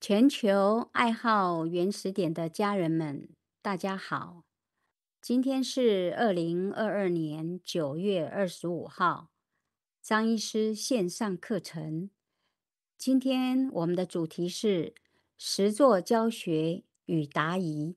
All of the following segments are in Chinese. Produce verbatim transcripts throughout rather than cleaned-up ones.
全球爱好原始点的家人们，大家好！今天是二零二二年九月二十五号，张医师线上课程。今天我们的主题是实作教学与答疑。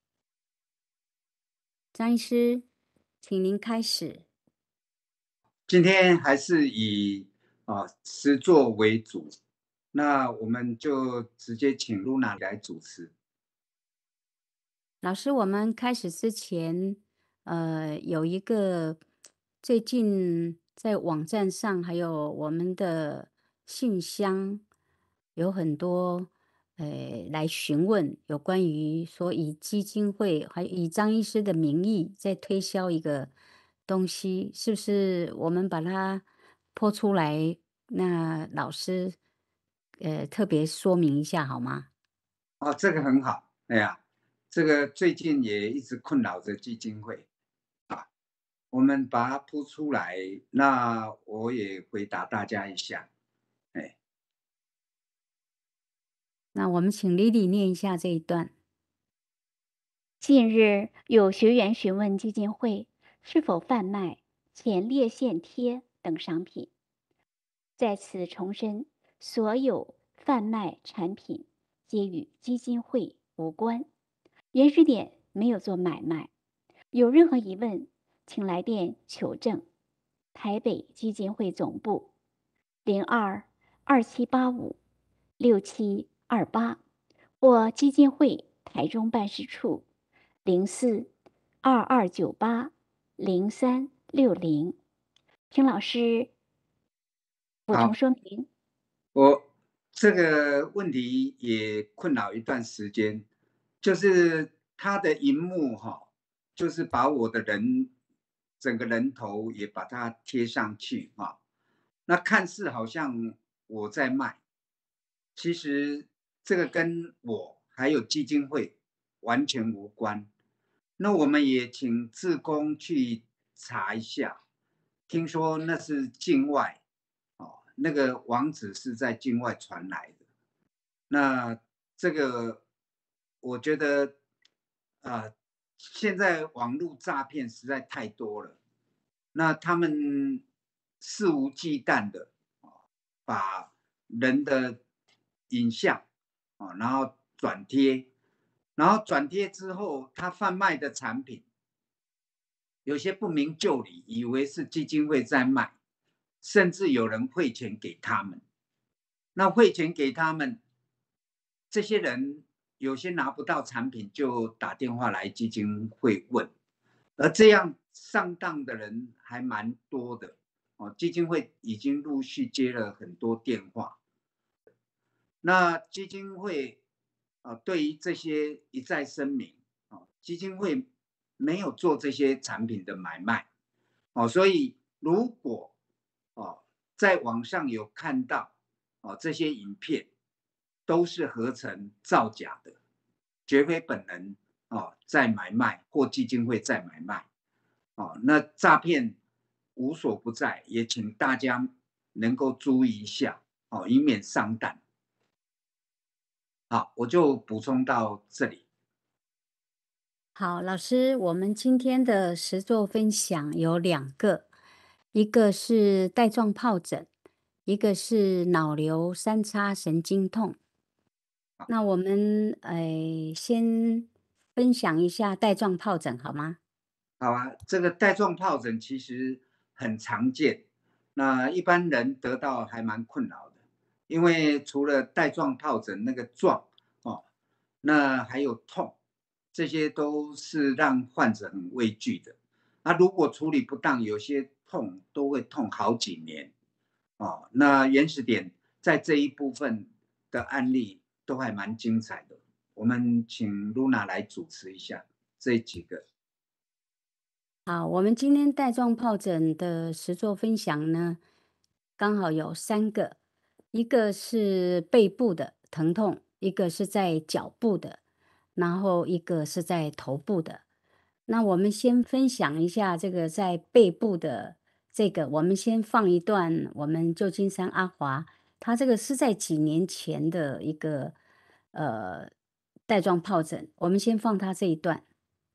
张医师，请您开始。 今天还是以啊实作为主，那我们就直接请露娜来主持。 老师，我们开始之前，呃，有一个最近在网站上，还有我们的信箱，有很多呃来询问有关于说以基金会还有以张医师的名义在推销一个东西，是不是我们把它播出来？那老师呃特别说明一下好吗？ 哦，这个很好，哎呀，这个最近也一直困扰着基金会啊，我们把它铺出来，那我也回答大家一下，哎。 那我们请 Lily 念一下这一段。 近日有学员询问基金会是否贩卖前列腺贴等商品，在此重申，所有贩卖产品皆与基金会无关，原始点没有做买卖。有任何疑问，请来电求证。台北基金会总部零二二七八五六七二八或基金会台中办事处零四二二九八零三六零，请老师补充好， 说明。 我这个问题也困扰一段时间，就是它的荧幕哈，就是把我的人整个人头也把它贴上去哈，那看似好像我在卖，其实这个跟我还有基金会完全无关。那我们也请志工去查一下，听说那是境外哦，那个网址是在境外传来的。那这个我觉得，啊，现在网络诈骗实在太多了，那他们肆无忌惮的啊，把人的影像啊，然后转贴，然后转贴之后，他贩卖的产品有些不明就里，以为是基金会在卖，甚至有人汇钱给他们。那汇钱给他们，这些人有些拿不到产品，就打电话来基金会问，而这样上当的人还蛮多的哦。基金会已经陆续接了很多电话，那基金会啊，对于这些一再声明啊，基金会没有做这些产品的买卖哦，所以如果哦在网上有看到哦这些影片，都是合成造假的，绝非本人哦在买卖或基金会在买卖哦，那诈骗无所不在，也请大家能够注意一下哦，以免上当。好，我就补充到这里。 好，老师，我们今天的实作分享有两个，一个是带状疱疹，一个是脑瘤三叉神经痛。那我们呃先分享一下带状疱疹好吗？ 好啊，这个带状疱疹其实很常见，那一般人得到还蛮困扰的，因为除了带状疱疹那个状哦，那还有痛，这些都是让患者很畏惧的。那如果处理不当，有些痛都会痛好几年哦。那原始点在这一部分的案例都还蛮精彩的，我们请 Luna 来主持一下这几个。 好，我们今天带状疱疹的实作分享呢，刚好有三个，一个是背部的疼痛，一个是在脚部的，然后一个是在头部的。那我们先分享一下这个在背部的这个，我们先放一段我们旧金山阿华，他这个是在几年前的一个呃带状疱疹。我们先放他这一段。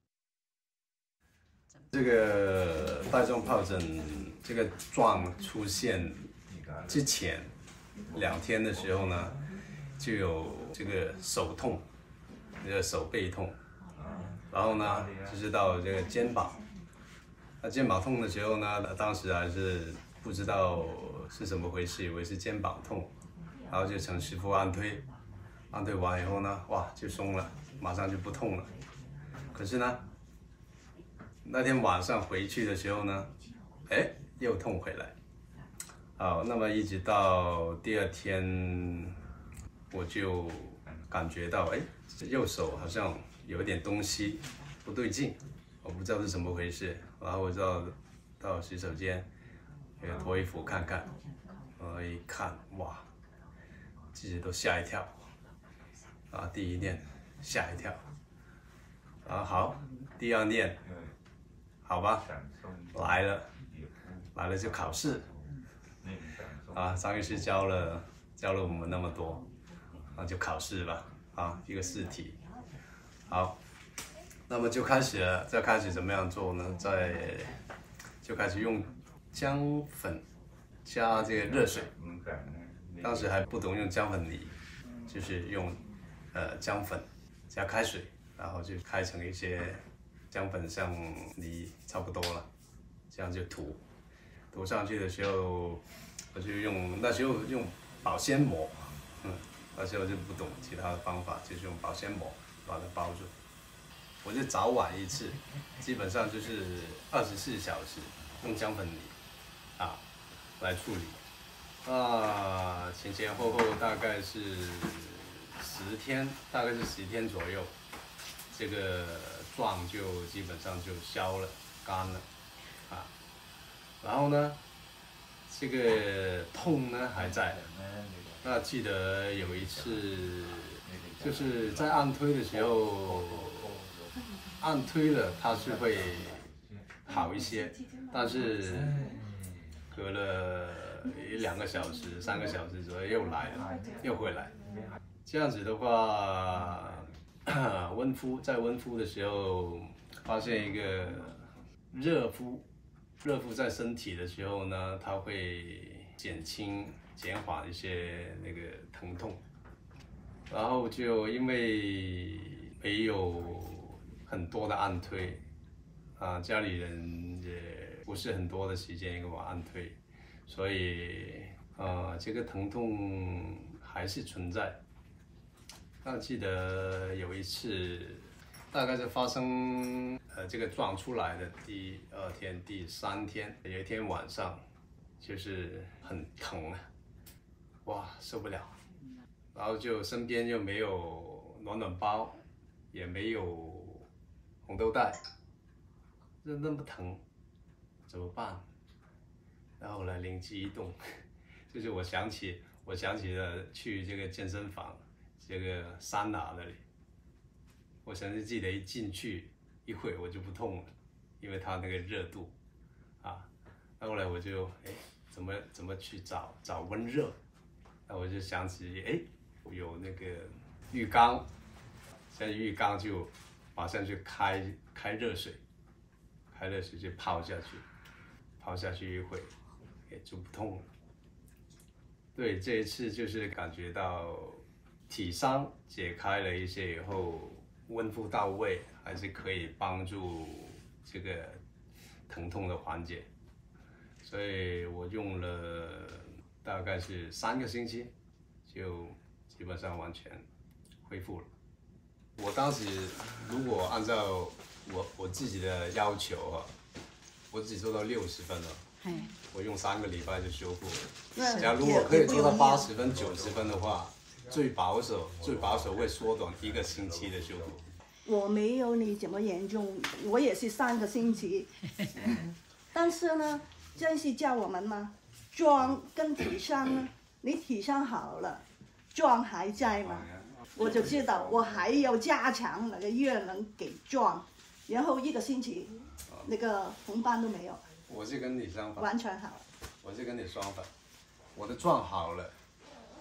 这个带状疱疹这个状出现之前两天的时候呢，就有这个手痛，这个手背痛，然后呢就是到这个肩膀，那肩膀痛的时候呢，当时还是不知道是怎么回事，以为是肩膀痛，然后就请师傅按推，按推完以后呢，哇就松了，马上就不痛了。可是呢，那天晚上回去的时候呢，哎，又痛回来。好，那么一直到第二天，我就感觉到，哎，右手好像有点东西不对劲，我不知道是怎么回事。然后我就到到洗手间，呃，脱衣服看看，我一看，哇，自己都吓一跳。啊，第一念吓一跳，啊好，第二念。好吧，来了，来了就考试，啊，张医师教了教了我们那么多，那就考试吧，啊，一个试题，好，那么就开始了，再开始怎么样做呢？再就开始用姜粉加这个热水，当时还不懂用姜粉泥，就是用呃姜粉加开水，然后就开成一些。姜粉像泥差不多了，这样就涂，涂上去的时候，我就用那时候用保鲜膜，嗯，那时候就不懂其他的方法，就是用保鲜膜把它包住。我就早晚一次，基本上就是二十四小时用姜粉泥啊来处理，啊前前后后大概是十天，大概是十天左右，这个。状就基本上就消了，干了，啊，然后呢，这个痛呢还在。那记得有一次，就是在按推的时候，按推了它是会好一些，但是隔了一两个小时、三个小时左右又来了，又回来。这样子的话。温敷在温敷的时候，发现一个热敷，热敷在身体的时候呢，它会减轻、减缓一些那个疼痛。然后就因为没有很多的按推，啊，家里人也不是很多的时间给我按推，所以呃，这个疼痛还是存在。那记得有一次，大概是发生呃这个状出来的第二天、第三天，有一天晚上，就是很疼，哇受不了，然后就身边又没有暖暖包，也没有红豆袋，就那么疼，怎么办？然后后来灵机一动，就是我想起我想起了去这个健身房。这个桑拿那里，我甚至记得一进去一会我就不痛了，因为它那个热度，啊，那后来我就哎怎么怎么去找找温热，那我就想起哎有那个浴缸，现在浴缸就马上就开开热水，开热水就泡下去，泡下去一会，哎就不痛了。对，这一次就是感觉到。体伤解开了一些以后，温敷到位，还是可以帮助这个疼痛的缓解。所以我用了大概是三个星期，就基本上完全恢复了。我当时如果按照我我自己的要求啊，我只做到六十分了。我用三个礼拜就修复了。假如我可以做到八十分、九十分的话。最保守，最保守会缩短一个星期的修复。 我没有你这么严重，我也是三个星期。但是呢，真是叫我们嘛，妆跟体伤呢，你体伤好了，妆还在嘛，我就知道我还要加强那个热能给妆，然后一个星期，那个红斑都没有。 我是跟你相反。 完全好。 我是跟你相反，我的妆好了。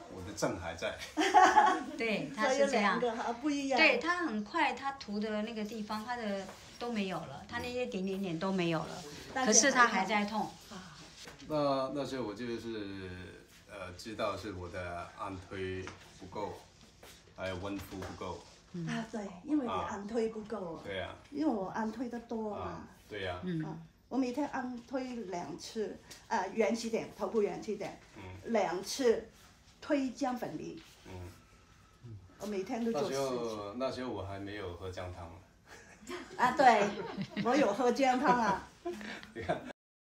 我的症还在。 对，他所以有是这样两。个哈不一样。 对，他很快，他涂的那个地方，他的都没有了，他那些点点点都没有了，可是他还在痛。 那那时候我就是呃知道是我的按推不够，还有温敷不够。 啊，对，因为你按推不够啊。 对呀。 因为我按推得多嘛。 啊，对呀。 嗯。 啊，我每天按推两次，啊，元气点，头部元气点， 嗯。 两次推姜粉梨。 嗯。 我每天都做那时四次。 候那时候我还没有喝姜汤。 啊，对，我有喝姜汤啊。 你看。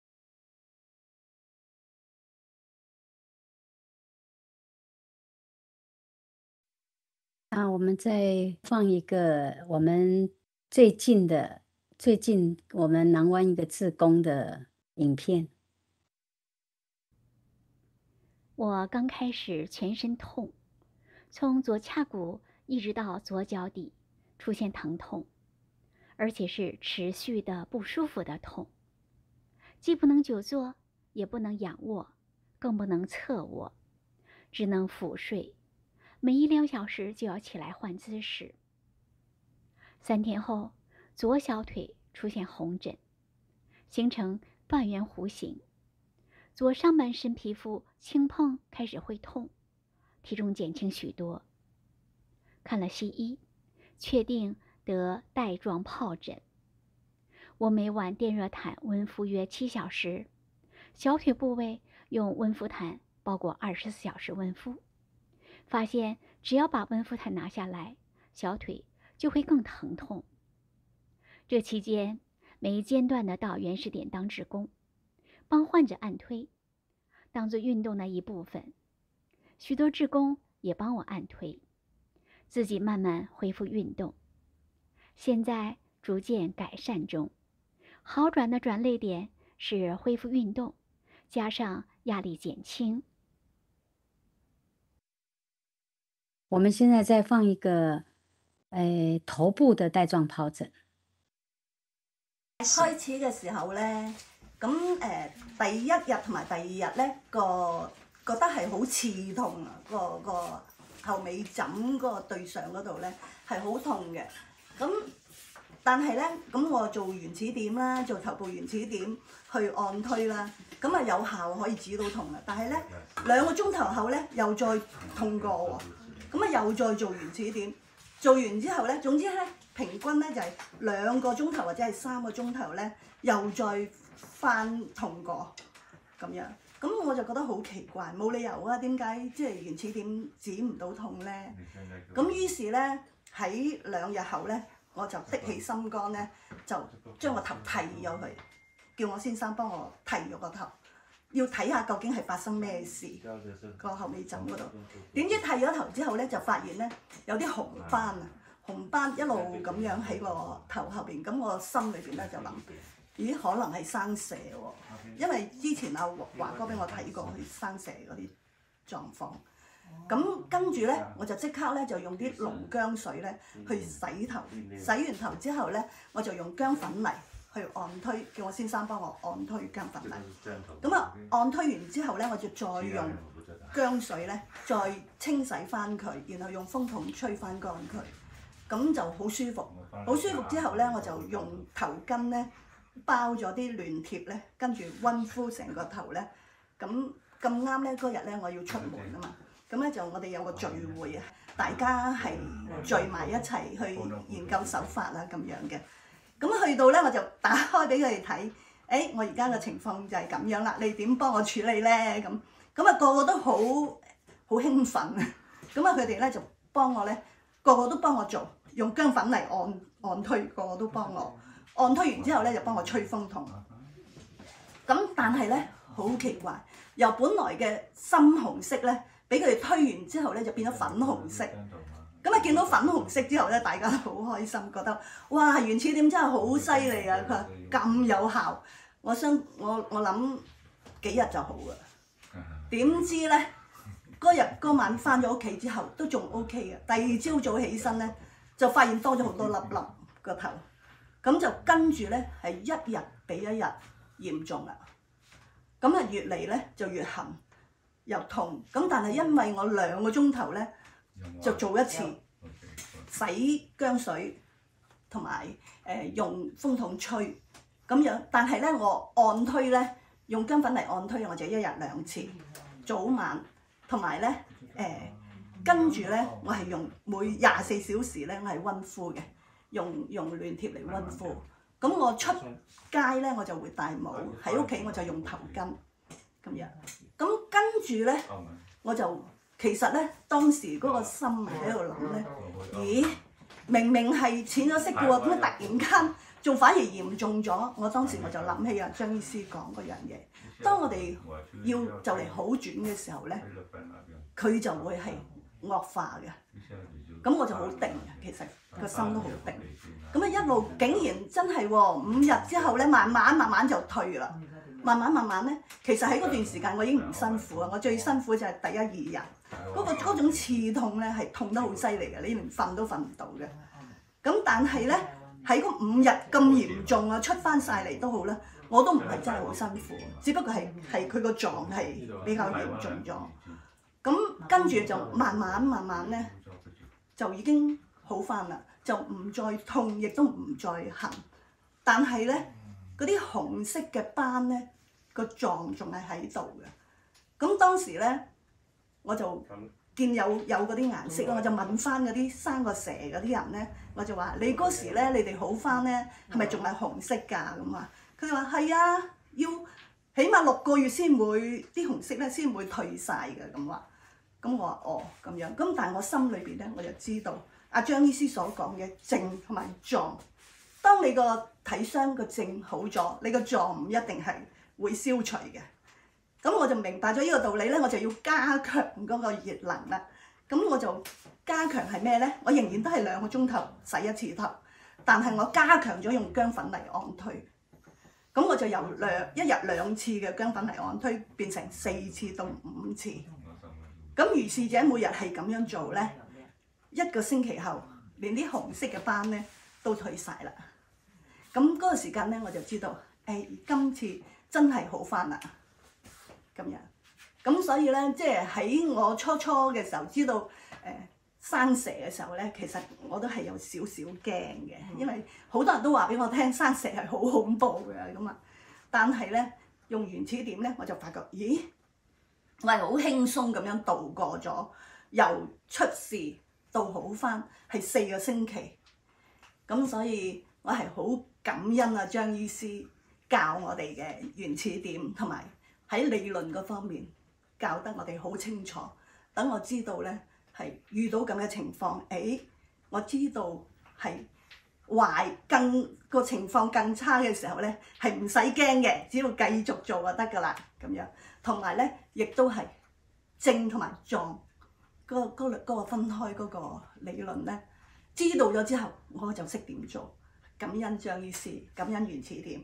啊，我们再放一个我们最近的最近我们南湾一个志工的影片。 我刚开始全身痛，从左髂骨一直到左脚底出现疼痛，而且是持续的不舒服的痛，既不能久坐，也不能仰卧，更不能侧卧，只能俯睡，每一两小时就要起来换姿势。三天后，左小腿出现红疹，形成半圆弧形，左上半身皮肤轻碰开始会痛，体重减轻许多。看了西医，确定得带状疱疹。我每晚电热毯温敷约七小时，小腿部位用温敷毯包裹二十四小时温敷。发现只要把温敷毯拿下来，小腿就会更疼痛。这期间，没间断的到原始点当志工，帮患者按推，当做运动的一部分。许多志工也帮我按推，自己慢慢恢复运动。现在逐渐改善中，好转的转捩点是恢复运动，加上压力减轻。 我们现在再放一个，呃，頭部的帶狀疱疹。 開始嘅時候咧，咁誒、呃、第一日同埋第二日咧，個覺得係好刺痛啊！個個後尾枕嗰個對上嗰度咧係好痛嘅。咁但係咧，咁我做原始點啦，做頭部原始點去按推啦，咁啊有效可以止到痛啊！但係咧兩個鐘頭後咧又再痛過喎。咁啊又再做原始點，做完之後咧，總之咧平均咧就係、是、兩個鐘頭或者係三個鐘頭咧，又再翻痛過咁樣。咁我就覺得好奇怪，冇理由啊，點解即係原始點止唔到痛咧？咁於是咧喺兩日後咧，我就的起心肝咧，就將個頭剃咗佢，叫我先生幫我剃咗個頭。要睇下究竟係發生咩事，個後尾枕嗰度。點知剃咗頭之後咧，就發現咧有啲紅斑啊，紅斑一路咁樣喺個頭後邊。咁我心裏邊咧就諗，咦，可能係生蛇喎，因為之前阿華哥俾我睇過佢生蛇嗰啲狀況。咁跟住咧，我就即刻咧就用啲龍薑水咧去洗頭，洗完頭之後咧，我就用薑粉泥去按推，叫我先生幫我按推薑粉泥。咁啊，按推完之後咧，我就再用薑水咧，再清洗翻佢，然後用風筒吹翻乾佢，咁就好舒服。好舒服之後咧，我就用頭巾咧包咗啲暖貼咧，跟住溫敷成個頭咧。咁咁啱咧，嗰日咧我要出門啊嘛，咁咧就我哋有個聚會啊，大家係聚埋一齊去研究手法啊咁樣嘅。咁去到咧，我就打開俾佢哋睇，誒、哎，我而家嘅情況就係咁樣啦，你點幫我處理咧？咁咁啊，個個都好好興奮啊！咁啊，佢哋咧就幫我咧，個個都幫我做，用薑粉嚟按按推，個個都幫我按推完之後咧，就幫我吹風筒。咁但係咧，好奇怪，由本來嘅深紅色咧，俾佢哋推完之後咧，就變咗粉紅色。咁啊，見到粉紅色之後咧，大家都好開心，覺得哇，原始點真係好犀利啊！佢話咁有效，我想我我諗幾日就好噶。點知咧，嗰日嗰晚翻咗屋企之後都仲 O K 嘅，第二朝早起身咧就發現多咗好多粒粒個頭，咁就跟住咧係一日比一日嚴重啦。咁啊越嚟咧就越痕， 又痛。咁但係因為我兩個鐘頭咧就做一次洗薑水同埋誒用風筒吹咁樣，但係咧我按推咧用薑粉嚟按推，我就一日兩次，早晚同埋咧誒跟住咧我係用每廿四小時咧我係溫敷嘅，用用暖貼嚟溫敷。咁我出街咧我就會戴帽，喺屋企我就用頭巾咁樣。咁跟住咧我就其實咧當時嗰個心喺度諗咧，咦明明係淺咗色嘅喎，點解突然間仲反而嚴重咗？我當時我就諗起啊張醫師講嗰樣嘢，當我哋要就嚟好轉嘅時候咧，佢就會係惡化嘅。咁我就好定嘅，其實個心都好定。咁啊一路竟然真係喎，五日之後咧，慢慢慢慢就退啦。慢慢慢慢咧，其實喺嗰段時間我已經唔辛苦啊。我最辛苦就係第一二日，嗰、嗰個嗰種刺痛咧係痛得好犀利嘅，你連瞓都瞓唔到嘅。咁但係咧喺嗰五日咁嚴重啊，出翻晒嚟都好啦，我都唔係真係好辛苦，只不過係係佢個狀係比較嚴重咗。咁跟住就慢慢慢慢咧就已經好翻啦，就唔再痛，亦都唔再痕。但係咧嗰啲紅色嘅斑咧個狀仲係喺度嘅。咁當時咧我就見有有嗰啲顏色，我就問翻嗰啲生過蛇嗰啲人咧，我就話：你嗰時咧，你哋好翻咧，係咪仲係紅色㗎？咁啊，佢哋話係啊，要起碼六個月先會啲紅色咧先會退晒嘅咁話。咁我話哦咁樣，咁但係我心裏邊咧我就知道阿張醫師所講嘅症同埋狀，當你個體傷個症好咗，你個狀唔一定係會消除嘅。咁我就明白咗呢個道理咧，我就要加強嗰個熱能啦。咁我就加強係咩咧？我仍然都係兩個鐘頭洗一次頭，但係我加強咗用薑粉嚟按推。咁我就由兩一日兩次嘅薑粉嚟按推，變成四次到五次。咁如是者每日係咁樣做咧，一個星期後，連啲紅色嘅斑咧都退晒啦。咁嗰個時間咧，我就知道，誒、哎、今次真係好翻啦。咁樣，咁所以咧，即係喺我初初嘅時候知道誒、呃、生蛇嘅時候咧，其實我都係有少少驚嘅，因為好多人都話俾我聽生蛇係好恐怖嘅咁啊。但係咧用原始點咧，我就發覺，咦，我係好輕鬆咁樣度過咗，由出事到好翻係四個星期。咁所以我係好感恩啊張醫師教我哋嘅原始點同埋。喺理論嗰方面教得我哋好清楚，等我知道咧係遇到咁嘅情況，誒、哎，我知道係壞更個情況更差嘅時候咧，係唔使驚嘅，只要繼續做就得㗎啦，咁樣。同埋咧，亦都係症同埋狀嗰個嗰個分開嗰個理論咧，知道咗之後我就識點做。感恩張醫師，感恩原始點。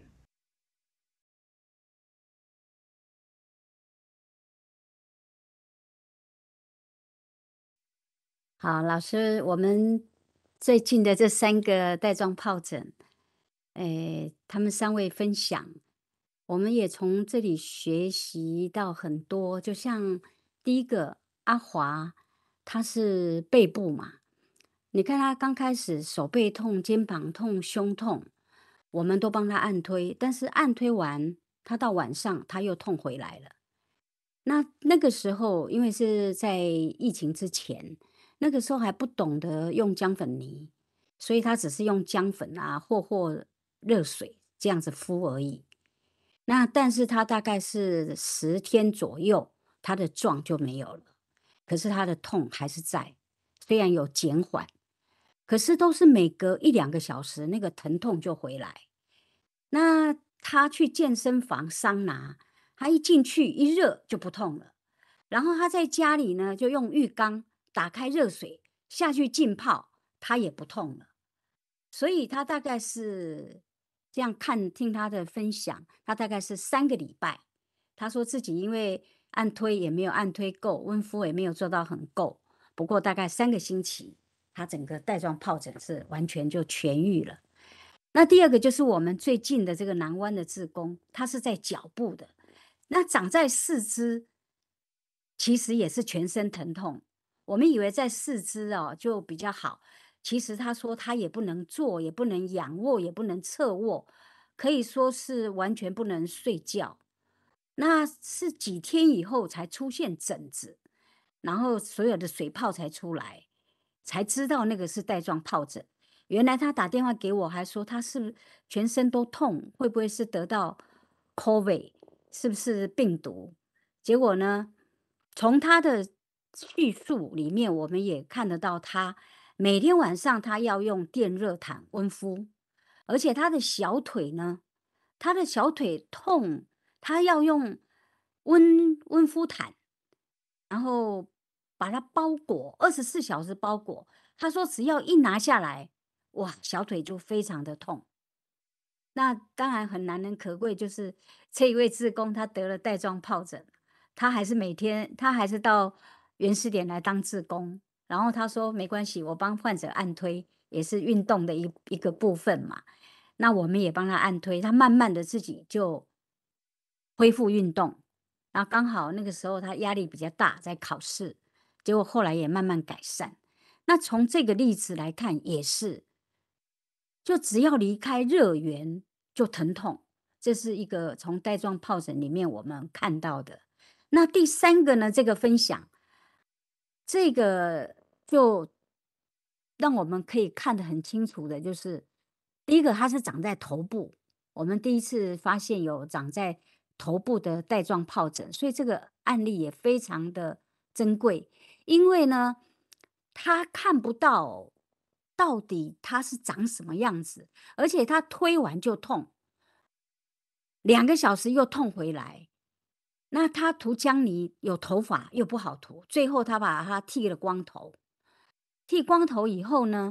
好，老師，我們最近的這三個帶狀皰疹，誒，他們三位分享，我們也從這裡學習到很多。就像第一個阿華，他是背部嘛，你看他剛開始手背痛、肩膀痛、胸痛，我們都幫他按推，但是按推完，他到晚上他又痛回來了。那那個時候，因為是在疫情之前。那個時候還不懂得用薑粉泥，所以他只是用薑粉啊，或或熱水這樣子敷而已。那但是他大概是十天左右，他的狀就沒有了，可是他的痛還是在，雖然有減緩，可是都是每隔一兩個小時那個疼痛就回來。那他去健身房桑拿，他一進去一熱就不痛了，然後他在家裡呢就用浴缸打開熱水下去浸泡，他也不痛了。所以他大概是這樣看，聽他的分享，他大概是三個禮拜。他說自己因為按推也沒有按推夠，溫敷也沒有做到很夠，不過大概三個星期，他整個帶狀皰疹是完全就痊癒了。那第二個就是我們最近的這個南灣的志工，他是在腳部的，那長在四肢。 其实也是全身疼痛。我们以为在四肢哦就比较好，其实他说他也不能坐，也不能仰卧，也不能侧卧，可以说是完全不能睡觉。那是几天以后才出现疹子，然后所有的水泡才出来，才知道那个是带状疱疹。原来他打电话给我，还说他是全身都痛，会不会是得到 COVID， 是不是病毒？结果呢，从他的叙述里面，我们也看得到他每天晚上他要用电热毯温敷，而且他的小腿呢，他的小腿痛，他要用温温敷毯，然后把它包裹，二十四小时包裹。他说只要一拿下来，哇，小腿就非常的痛。那当然很难能可贵，就是这一位志工他得了带状疱疹，他还是每天他还是到原始点来当志工，然后他说没关系，我帮患者按推也是运动的一一个部分嘛，那我们也帮他按推，他慢慢的自己就恢复运动，然后刚好那个时候他压力比较大，在考试，结果后来也慢慢改善。那从这个例子来看也是，就只要离开热源就疼痛，这是一个从带状疱疹里面我们看到的。那第三个呢，这个分享，这个就让我们可以看得很清楚的，就是第一个它是长在头部，我们第一次发现有长在头部的带状疱疹，所以这个案例也非常的珍贵。因为呢，他看不到到底它是长什么样子，而且他推完就痛，两个小时又痛回来。那他涂姜泥有头发又不好涂，最后他把它剃了光头。剃光头以后呢，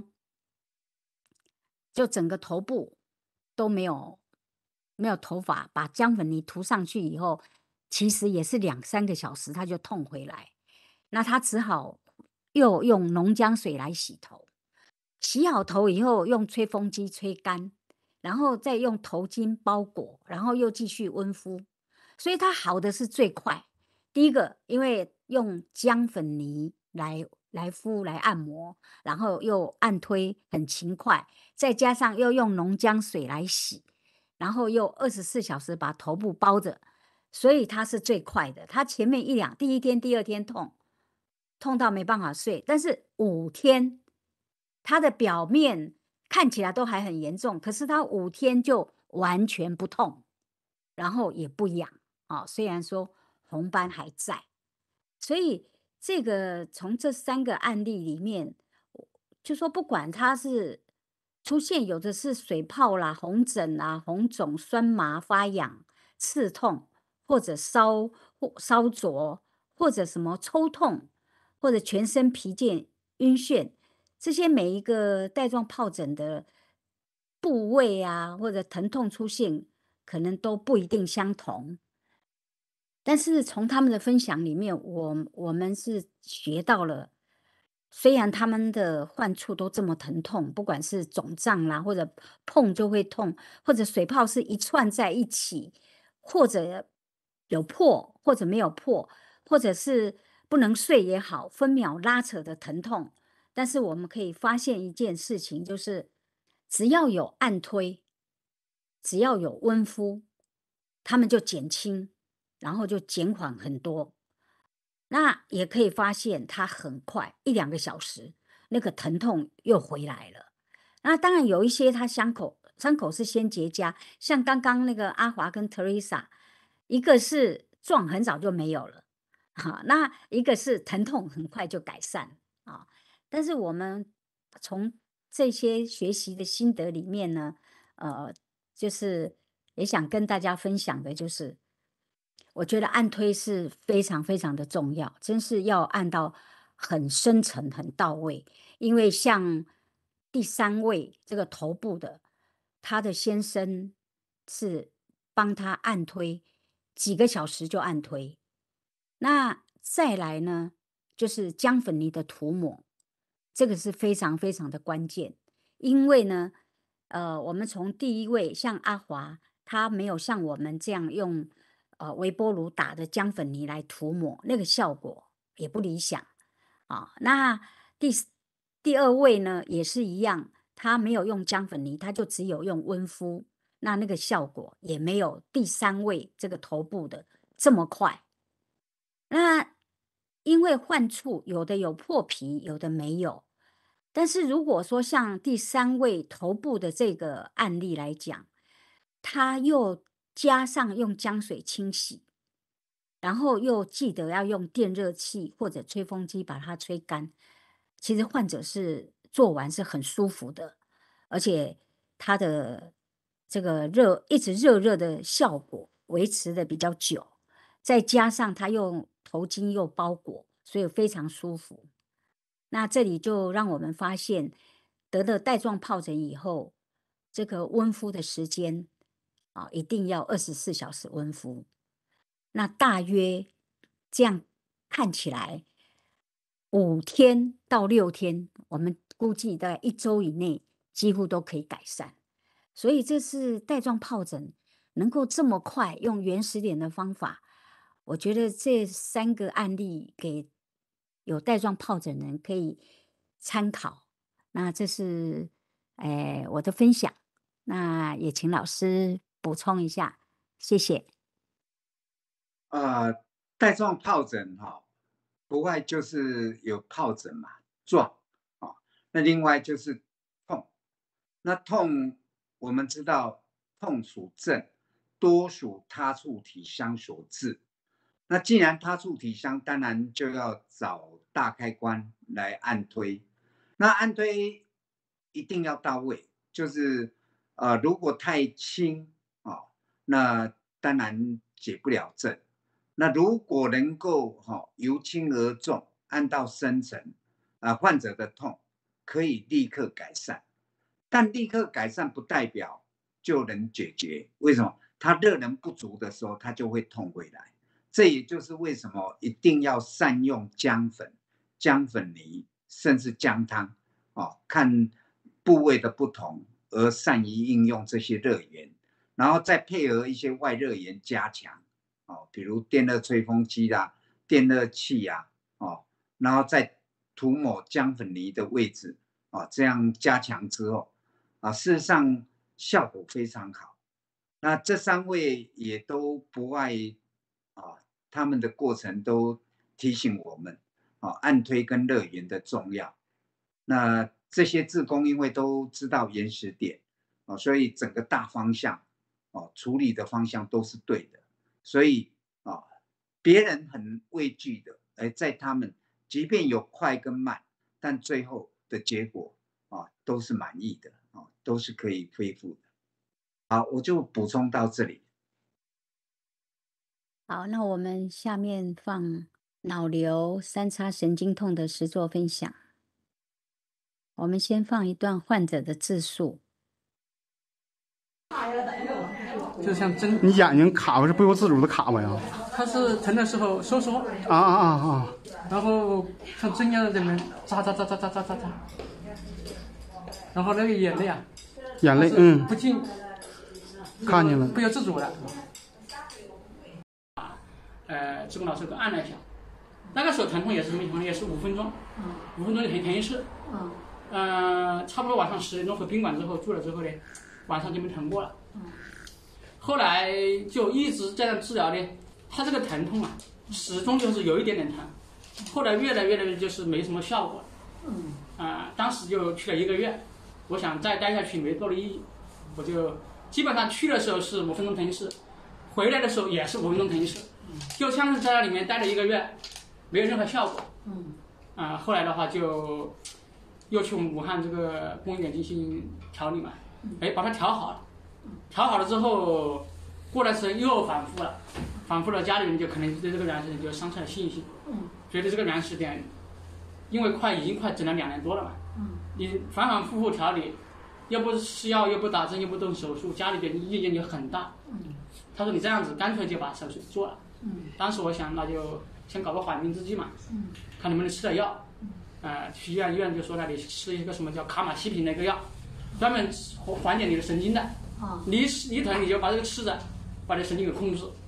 就整个头部都没有没有头发，把姜粉泥涂上去以后，其实也是两三个小时他就痛回来。那他只好又用浓姜水来洗头，洗好头以后用吹风机吹干，然后再用头巾包裹，然后又继续温敷。所以它好的是最快。第一个，因为用姜粉泥来来敷来按摩，然后又按推很勤快，再加上又用浓姜水来洗，然后又二十四小时把头部包着，所以它是最快的。它前面一两第一天、第二天痛，痛到没办法睡，但是五天，它的表面看起来都还很严重，可是它五天就完全不痛，然后也不痒啊、哦。虽然说红斑还在，所以这个从这三个案例里面，就说不管它是出现有的是水泡啦、红疹啦、红肿、酸麻、发痒、刺痛，或者烧或烧灼，或者什么抽痛，或者全身疲倦、晕眩，这些每一个带状疱疹的部位啊，或者疼痛出现，可能都不一定相同。但是从他们的分享里面，我我们是学到了，虽然他们的患处都这么疼痛，不管是肿胀啦，或者碰就会痛，或者水泡是一串在一起，或者有破，或者没有破，或者是不能睡也好，分秒拉扯的疼痛。但是我们可以发现一件事情，就是只要有按推，只要有温敷，他们就减轻。然后就减缓很多。那也可以发现，它很快一两个小时，那个疼痛又回来了。那当然有一些它伤口伤口是先结痂，像刚刚那个阿华跟 Teresa， 一个是撞很早就没有了，哈，那一个是疼痛很快就改善啊。但是我们从这些学习的心得里面呢，呃，就是也想跟大家分享的就是。我觉得按推是非常非常的重要，真是要按到很深层、很到位。因为像第三位这个头部的，他的先生是帮他按推，几个小时就按推。那再来呢，就是姜粉泥的涂抹，这个是非常非常的关键。因为呢，呃，我们从第一位像阿华，他没有像我们这样用。 呃微波炉打的姜粉泥来涂抹，那个效果也不理想啊。那第第二位呢也是一样，他没有用姜粉泥，他就只有用温敷，那那个效果也没有第三位这个头部的这么快。那因为患处有的有破皮，有的没有。但是如果说像第三位头部的这个案例来讲，他又加上用姜水清洗，然后又记得要用电热器或者吹风机把它吹干，其实患者是做完是很舒服的，而且他的这个热一直热热的效果维持的比较久，再加上他用头巾又包裹，所以非常舒服。那这里就让我们发现，得了带状疱疹以后，这个温敷的时间啊，一定要二十四小时温敷。那大约这样看起来，五天到六天，我们估计大概一周以内，几乎都可以改善。所以这是带状疱疹能够这么快用原始点的方法，我觉得这三个案例给有带状疱疹人可以参考。那这是哎我的分享，那也请老师补充一下，谢谢。 呃，带状疱疹哈、哦，不外就是有疱疹嘛，状啊、哦，那另外就是痛。那痛我们知道，痛属症，多属他处体香所致。那既然他处体香，当然就要找大开关来按推。那按推一定要到位，就是呃，如果太轻啊、哦，那当然解不了症。那如果能够哈、哦、由轻而重，按到深层，啊、呃，患者的痛可以立刻改善。但立刻改善不代表就能解决，为什么？他热能不足的时候，他就会痛回来。这也就是为什么一定要善用姜粉、姜粉泥，甚至姜汤，哦，看部位的不同而善于应用这些热源，然后再配合一些外热源加强，哦，比如电热吹风机啦、电热器啊，哦，然后再涂抹姜粉泥的位置，哦，这样加强之后。啊，事实上效果非常好。那这三位也都不外啊，他们的过程都提醒我们啊，按推跟热源的重要。那这些志工因为都知道原始点啊，所以整个大方向啊，处理的方向都是对的。所以啊，别人很畏惧的，而在他们即便有快跟慢，但最后的结果啊，都是满意的。都是可以恢复的。好，我就补充到这里。 好，那我们下面放脑瘤三叉神经痛的实作分享。我们先放一段患者的自述。 就像针， 你眼睛卡吧是不由自主的卡吧呀？ 它是疼的时候收缩啊啊啊啊！ 然后像针一样在里面扎扎扎扎扎扎扎扎，然后那个眼泪啊。 眼泪，嗯， 不禁看见了， 不由自主的。呃，志工老师给按了一下，那个时候疼痛也是什么情况？也是五分钟，五分钟就疼疼一次。嗯。呃，差不多晚上十点钟回宾馆之后住了之后呢，晚上就没疼过了。嗯。后来就一直在那治疗呢，他这个疼痛啊，始终就是有一点点疼，后来越来越来就是没什么效果。嗯。啊、呃，当时就去了一个月。我想再待下去没多的意义，我就基本上去的时候是五分钟疼一次，回来的时候也是五分钟疼一次，就像是在那里面待了一个月，没有任何效果。嗯，啊、呃，后来的话就又去我们武汉这个宫医院进行调理嘛，哎，把它调好了，调好了之后，过段时间又反复了，反复了，家里面就可能对这个原始点就伤透了信心，嗯，觉得这个原始点，因为快已经快整了两年多了嘛。你反反复复调理，又不吃药，又不打针，又不动手术，家里的意见就很大。嗯，他说你这样子，干脆就把手术做了。嗯，当时我想那就先搞个缓兵之计嘛。嗯，看能不能吃点药。嗯，呃，去医院医院就说那里吃一个什么叫卡马西平的一个药，专门缓解你的神经的。啊，你一疼你就把这个吃着，把这神经给控制。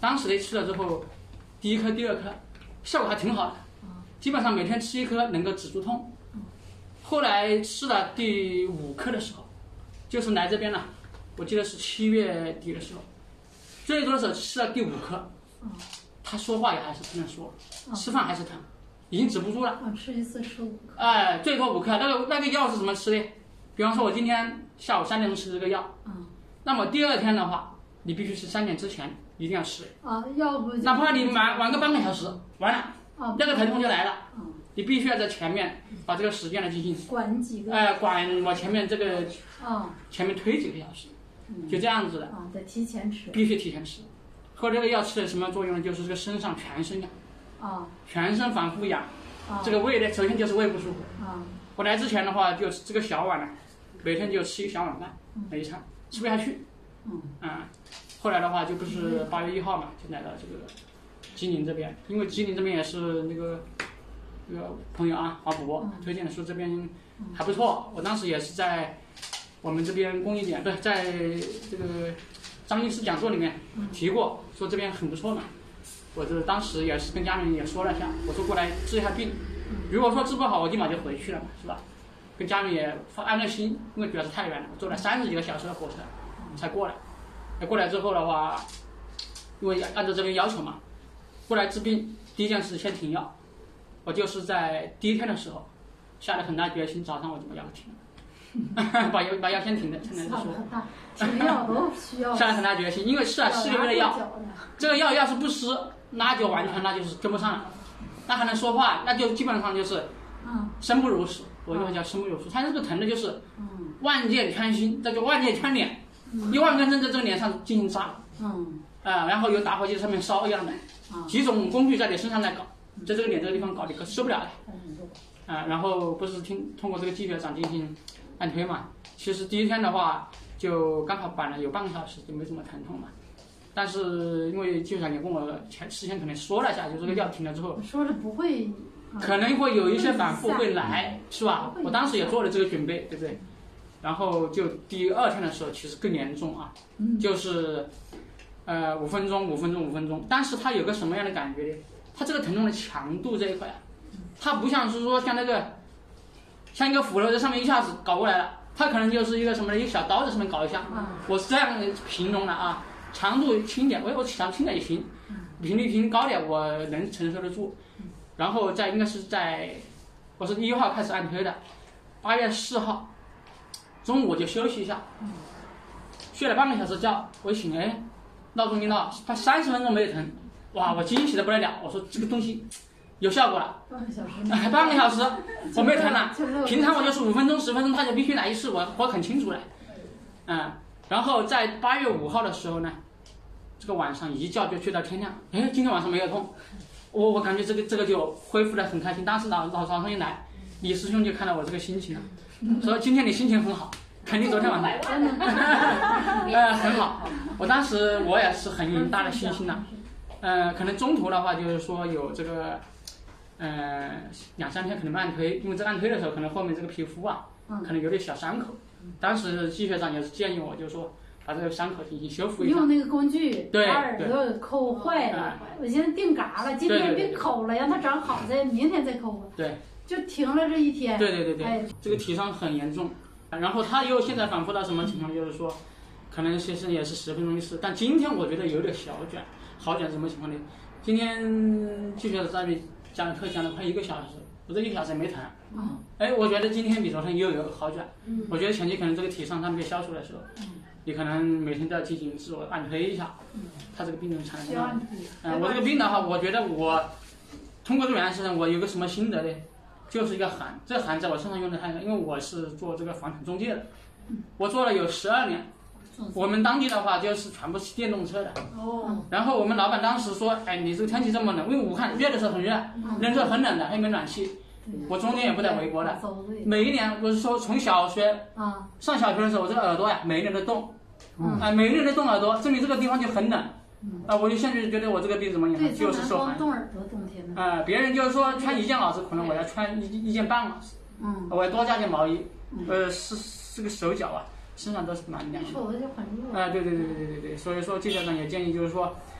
当时的吃了之后，第一颗、第二颗效果还挺好的，基本上每天吃一颗能够止住痛。后来吃了第五颗的时候，就是来这边了，我记得是七月底的时候，最多的时候吃了第五颗，他说话也还是不能说，吃饭还是疼，已经止不住了。 啊，吃一次吃五颗。 哎，最多五颗。那个那个药是怎么吃的？比方说，我今天下午三点钟吃这个药， 嗯， 那么第二天的话，你必须是三点之前一定要吃。 啊，要不哪怕你晚晚个半个小时，完了， 啊， 那个疼痛就来了。 嗯， 你必须要在前面把这个时间来进行， 管几个？ 哎，管往前面这个， 啊， 前面推几个小时，就这样子的。 啊，得提前吃。 必须提前吃。喝这个药吃的什么作用呢？就是这个身上全身痒， 啊， 全身反复痒。 啊， 这个胃呢，首先就是胃不舒服。 啊， 我来之前的话，就这个小碗呢，每天就吃一个小碗饭，每一餐吃不下去。 嗯。 啊，后来的话就不是八月一号嘛，就来到这个吉林这边，因为吉林这边也是那个那个朋友啊，华博推荐的，说这边还不错。我当时也是在我们这边公益点，对，在这个张医师讲座里面提过，说这边很不错嘛。我这当时也是跟家人也说了一下，我说过来治一下病，如果说治不好，我立马就回去了嘛，是吧？跟家人也放安了心，因为主要是太远了，坐了三十几个小时的火车才过来。过来之后的话，因为按照这边要求嘛，过来治病第一件事先停药。我就是在第一天的时候下了很大决心，早上我就把药停了，把药把药先停了，才能说。 停药都需要。 下了很大决心，因为吃了四个月的药，这个药要是不吃，那就完全那就是跟不上了，那还能说话，那就基本上就是生不如死。我就叫生不如死。他这个疼的就是万箭穿心，这就万箭穿脸，一万根针在这个脸上进行扎， 嗯， 啊，然后有打火机在上面烧一样的，几种工具在你身上来搞，在这个脸这个地方搞，你可受不了的。啊，然后不是听通过这个季学长进行按推嘛，其实第一天的话就刚好板了有半个小时，就没什么疼痛嘛。但是因为季学长也跟我前事先可能说了一下，就这个药停了之后， 说是不会， 可能会有一些反复会来，是吧？我当时也做了这个准备，对不对？然后就第二天的时候，其实更严重啊，就是呃五分钟五分钟五分钟，但是它有个什么样的感觉呢？它这个疼痛的强度这一块啊，它不像是说像那个像一个斧头在上面一下子搞过来了，它可能就是一个什么一个小刀在上面搞一下，我是这样形容的啊，强度轻点，我我强轻点也行，频率频高点我能承受得住。然后在应该是在我是一号开始按推的，八月四号中午我就休息一下，睡了半个小时觉，我一醒，哎，闹钟一闹，快三十分钟没有疼，哇，我惊喜的不得了，我说这个东西有效果了， 半个小时， 哎，半个小时我没有疼了，平常我就是五分钟十分钟，他就必须来一次，我我很清楚的，嗯，然后在八月五号的时候呢，这个晚上一觉就睡到天亮，哎，今天晚上没有痛，我我感觉这个这个就恢复的很开心，当时老老早上一来，李师兄就看到我这个心情了，说今天你心情很好。肯定昨天晚上，呃，很好。我当时我也是很大的信心的，呃，可能中途的话就是说有这个，呃，两三天可能没按推，因为这按推的时候可能后面这个皮肤啊，可能有点小伤口。当时季学长也是建议我，就说把这个伤口进行修复一下。 用那个工具对把耳朵抠坏了，我现在定嘎了，今天别抠了，让它长好再明天再抠。 对。 就停了这一天。 对对对对， 哎， 这个体伤很严重。然后他又现在反复到什么情况？就是说，可能其实也是十分钟一次，但今天我觉得有点小转，好转什么情况呢？今天继续在这里讲课讲了快一个小时，我这一个小时也没疼。嗯。哎，我觉得今天比昨天又有好转。嗯。我觉得前期可能这个体伤它没有消除的时候，嗯，你可能每天都要进行自我按推一下，嗯，他这个病人产生。嗯、呃，我这个病的话，我觉得我通过这个原事，我有个什么心得呢？就是一个函，这个函在我身上用的太多，因为我是做这个房产中介的，我做了有十二年。我们当地的话就是全部是电动车的。哦。然后我们老板当时说，哎，你这个天气这么冷，因为武汉热的时候很热，冷的时候很冷的，还有没有暖气。我中间也不在回国的。每一年我是说从小学啊上小学的时候，我这个耳朵呀每一年都动，啊每一年都动耳朵，证明这个地方就很冷。啊，我就现在觉得我这个病怎么样，就是受寒。 冻耳朵冬天的。 啊，别人就是说穿一件袄子，可能我要穿一一件半袄子。嗯。我要多加件毛衣。呃，是这个手脚啊，身上都是蛮凉的。 手就很热。 啊，对对对对对对对，所以说季校长也建议就是说，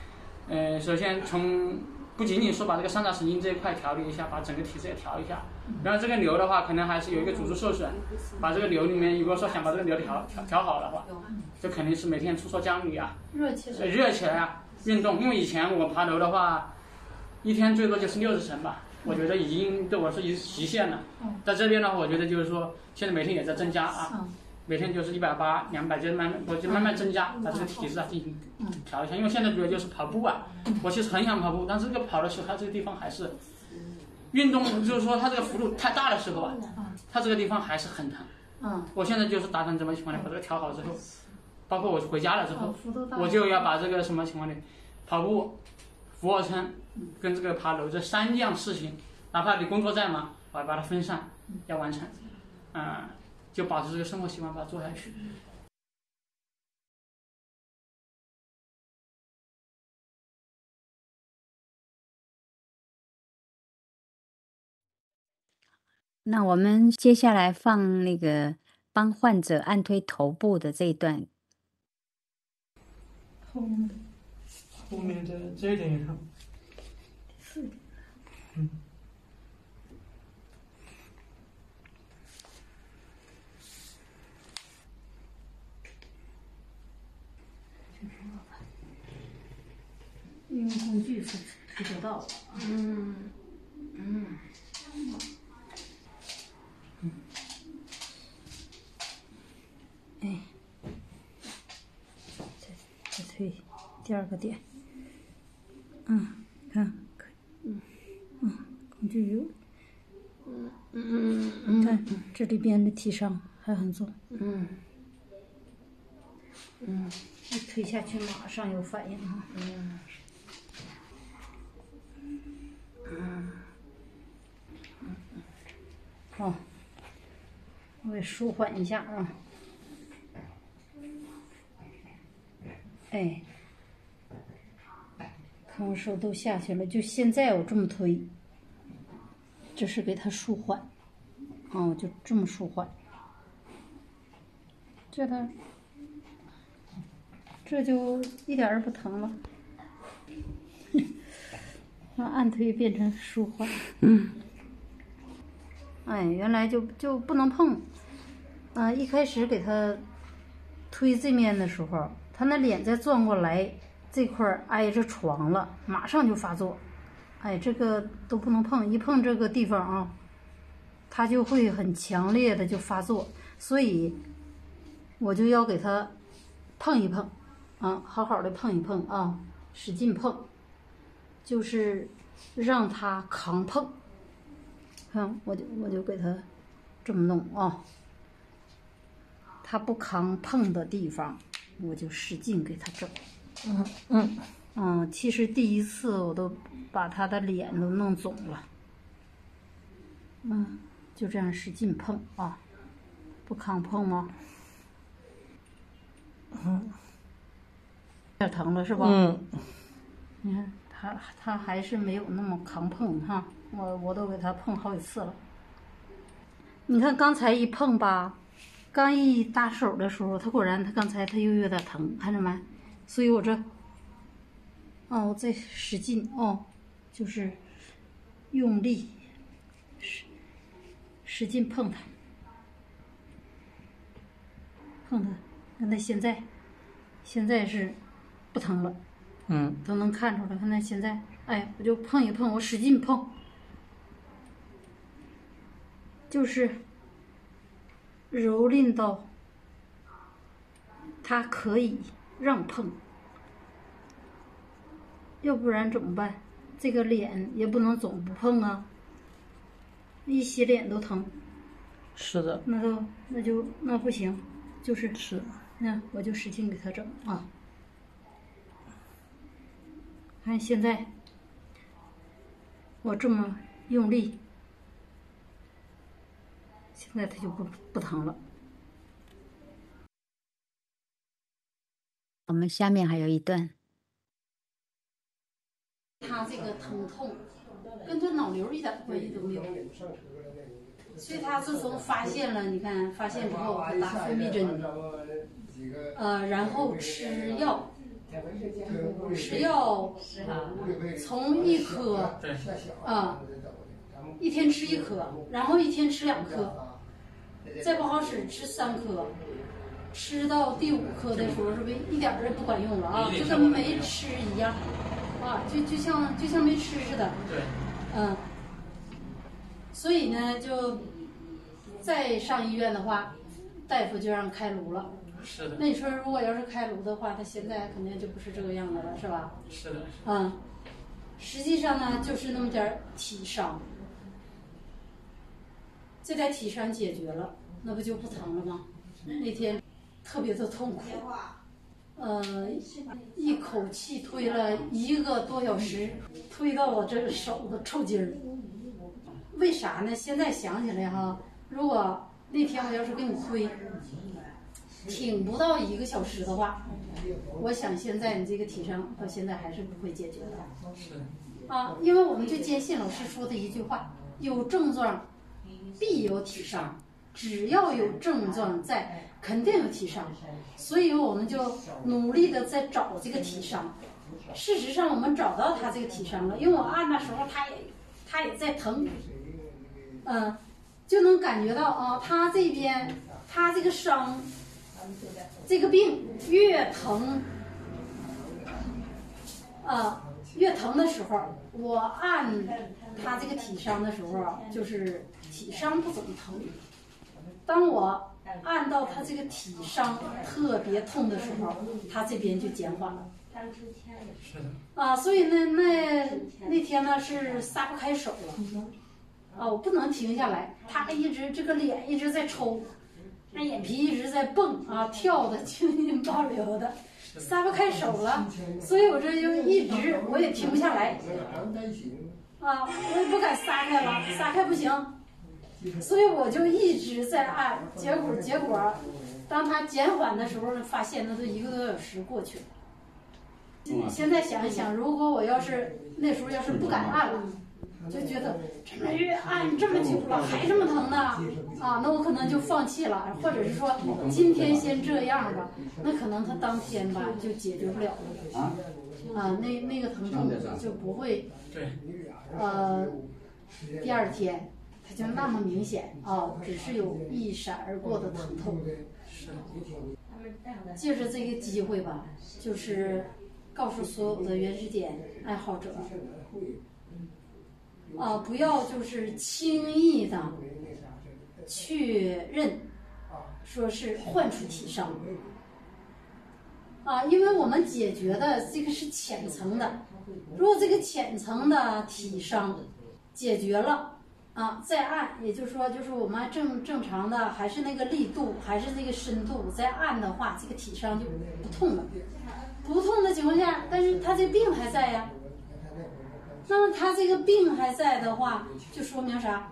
呃，首先从不仅仅说把这个三叉神经这一块调理一下，把整个体质也调一下。然后这个瘤的话，可能还是有一个组织受损，把这个瘤里面，如果说想把这个瘤调调调好的话，就肯定是每天出缩降力啊， 热起来， 热起来啊，运动。因为以前我爬楼的话，一天最多就是六十层吧，我觉得已经对我是一极限了。在这边呢，我觉得就是说，现在每天也在增加啊。每天就是一百八、两百，就慢慢，我就慢慢增加，把这个体质啊进行调一下。因为现在主要就是跑步啊，我其实很想跑步，但是这个跑的时候，它这个地方还是运动，就是说它这个幅度太大的时候啊，它这个地方还是很疼。嗯，我现在就是打算怎么情况呢？把这个调好之后，包括我回家了之后，我就要把这个什么情况呢？跑步、俯卧撑跟这个爬楼这三样事情，哪怕你工作在忙，我要把它分散，要完成，嗯。就保持这个生活习惯，把它做下去。 那我们接下来放那个帮患者按推头部的这一段。 后面的，后面的这一点也看。第四点。嗯。 用工具是推得到的。嗯嗯嗯。哎，再再推第二个点。嗯，看，可以。嗯嗯，工具有。嗯嗯嗯。你看这里边的体伤还很重。嗯。嗯，一推下去马上有反应啊。嗯。嗯，嗯嗯，好，我也舒缓一下啊。哎，看我手都下去了，就现在我这么推，这是给它舒缓，啊，我就这么舒缓，这它，这就一点儿也不疼了。让按推变成舒缓。嗯。哎，原来就就不能碰。啊、呃，一开始给他推这面的时候，他那脸再转过来，这块挨着床了，马上就发作。哎，这个都不能碰，一碰这个地方啊，他就会很强烈的就发作。所以我就要给他碰一碰，啊，好好的碰一碰啊，使劲碰。就是让他扛碰，看我就我就给他这么弄啊，他不扛碰的地方，我就使劲给他整。嗯嗯嗯，其实第一次我都把他的脸都弄肿了。嗯，就这样使劲碰啊，不扛碰吗？嗯，有点疼了是吧？嗯，你看。他他还是没有那么扛碰哈，我我都给他碰好几次了。你看刚才一碰吧，刚一搭手的时候，他果然他刚才他又有点疼，看着没？所以我这，哦，我再使劲哦，就是用力使使劲碰他，碰他，看他现在现在是不疼了。嗯，都能看出来。看他现在，哎，我就碰一碰，我使劲碰，就是蹂躏到他可以让碰，要不然怎么办？这个脸也不能总不碰啊，一洗脸都疼。 是的。 那就那就那不行，就是是， 那我就使劲给他整啊。看现在，我这么用力，现在他就不不疼了。 我们下面还有一段。 他这个疼痛跟这脑瘤一点关系都没有，所以他自从发现了，你看发现之后打分泌针，呃，然后吃药。 吃药从一颗啊，一天吃一颗，然后一天吃两颗，再不好使吃三颗，吃到第五颗的时候是不是一点儿也不管用了啊？就跟没吃一样啊，就就像就像没吃似的。 对。 嗯。所以呢，就再上医院的话，大夫就让开颅了。 是的。 那你说，如果要是开颅的话，他现在肯定就不是这个样子了，是吧？ 是的。 嗯，实际上呢，就是那么点儿体伤。这点体伤解决了，那不就不疼了吗？那天特别的痛苦，呃，一口气推了一个多小时，推到我这个手都抽筋儿。为啥呢？现在想起来哈，如果那天我要是给你推，挺不到一个小时的话，我想现在你这个体伤到现在还是不会解决的。 是。 啊，因为我们就坚信老师说的一句话：有症状必有体伤，只要有症状在，肯定有体伤。所以我们就努力的在找这个体伤。事实上，我们找到他这个体伤了，因为我按的时候，他也他也在疼。嗯，就能感觉到啊，他这边他这个伤，这个病越疼，啊，越疼的时候，我按他这个体伤的时候，就是体伤不怎么疼。当我按到他这个体伤特别痛的时候，他这边就减缓了。 是的。 啊，所以呢，那那天呢是撒不开手了。啊，我不能停下来，他一直这个脸一直在抽，那眼皮一直在蹦啊跳的，青筋暴流的，撒不开手了，所以我这就一直我也停不下来，啊，我也不敢撒开了，撒开不行，所以我就一直在按，结果结果，当他减缓的时候，发现那都一个多小时过去了。现在想一想，如果我要是那时候要是不敢按了。就觉得这个月按这么久了还这么疼呢，啊，那我可能就放弃了，或者是说今天先这样吧，那可能他当天吧就解决不了了，啊，那那个疼痛就不会，呃，第二天它就那么明显啊，只是有一闪而过的疼痛。借着这个机会吧，就是告诉所有的原始点爱好者。啊，不要就是轻易的确认，说是患处体伤，啊，因为我们解决的这个是浅层的，如果这个浅层的体伤解决了，啊，再按，也就是说，就是我们正正常的还是那个力度，还是那个深度，再按的话，这个体伤就不痛了。不痛的情况下，但是他这病还在呀。那么他这个病还在的话，就说明啥？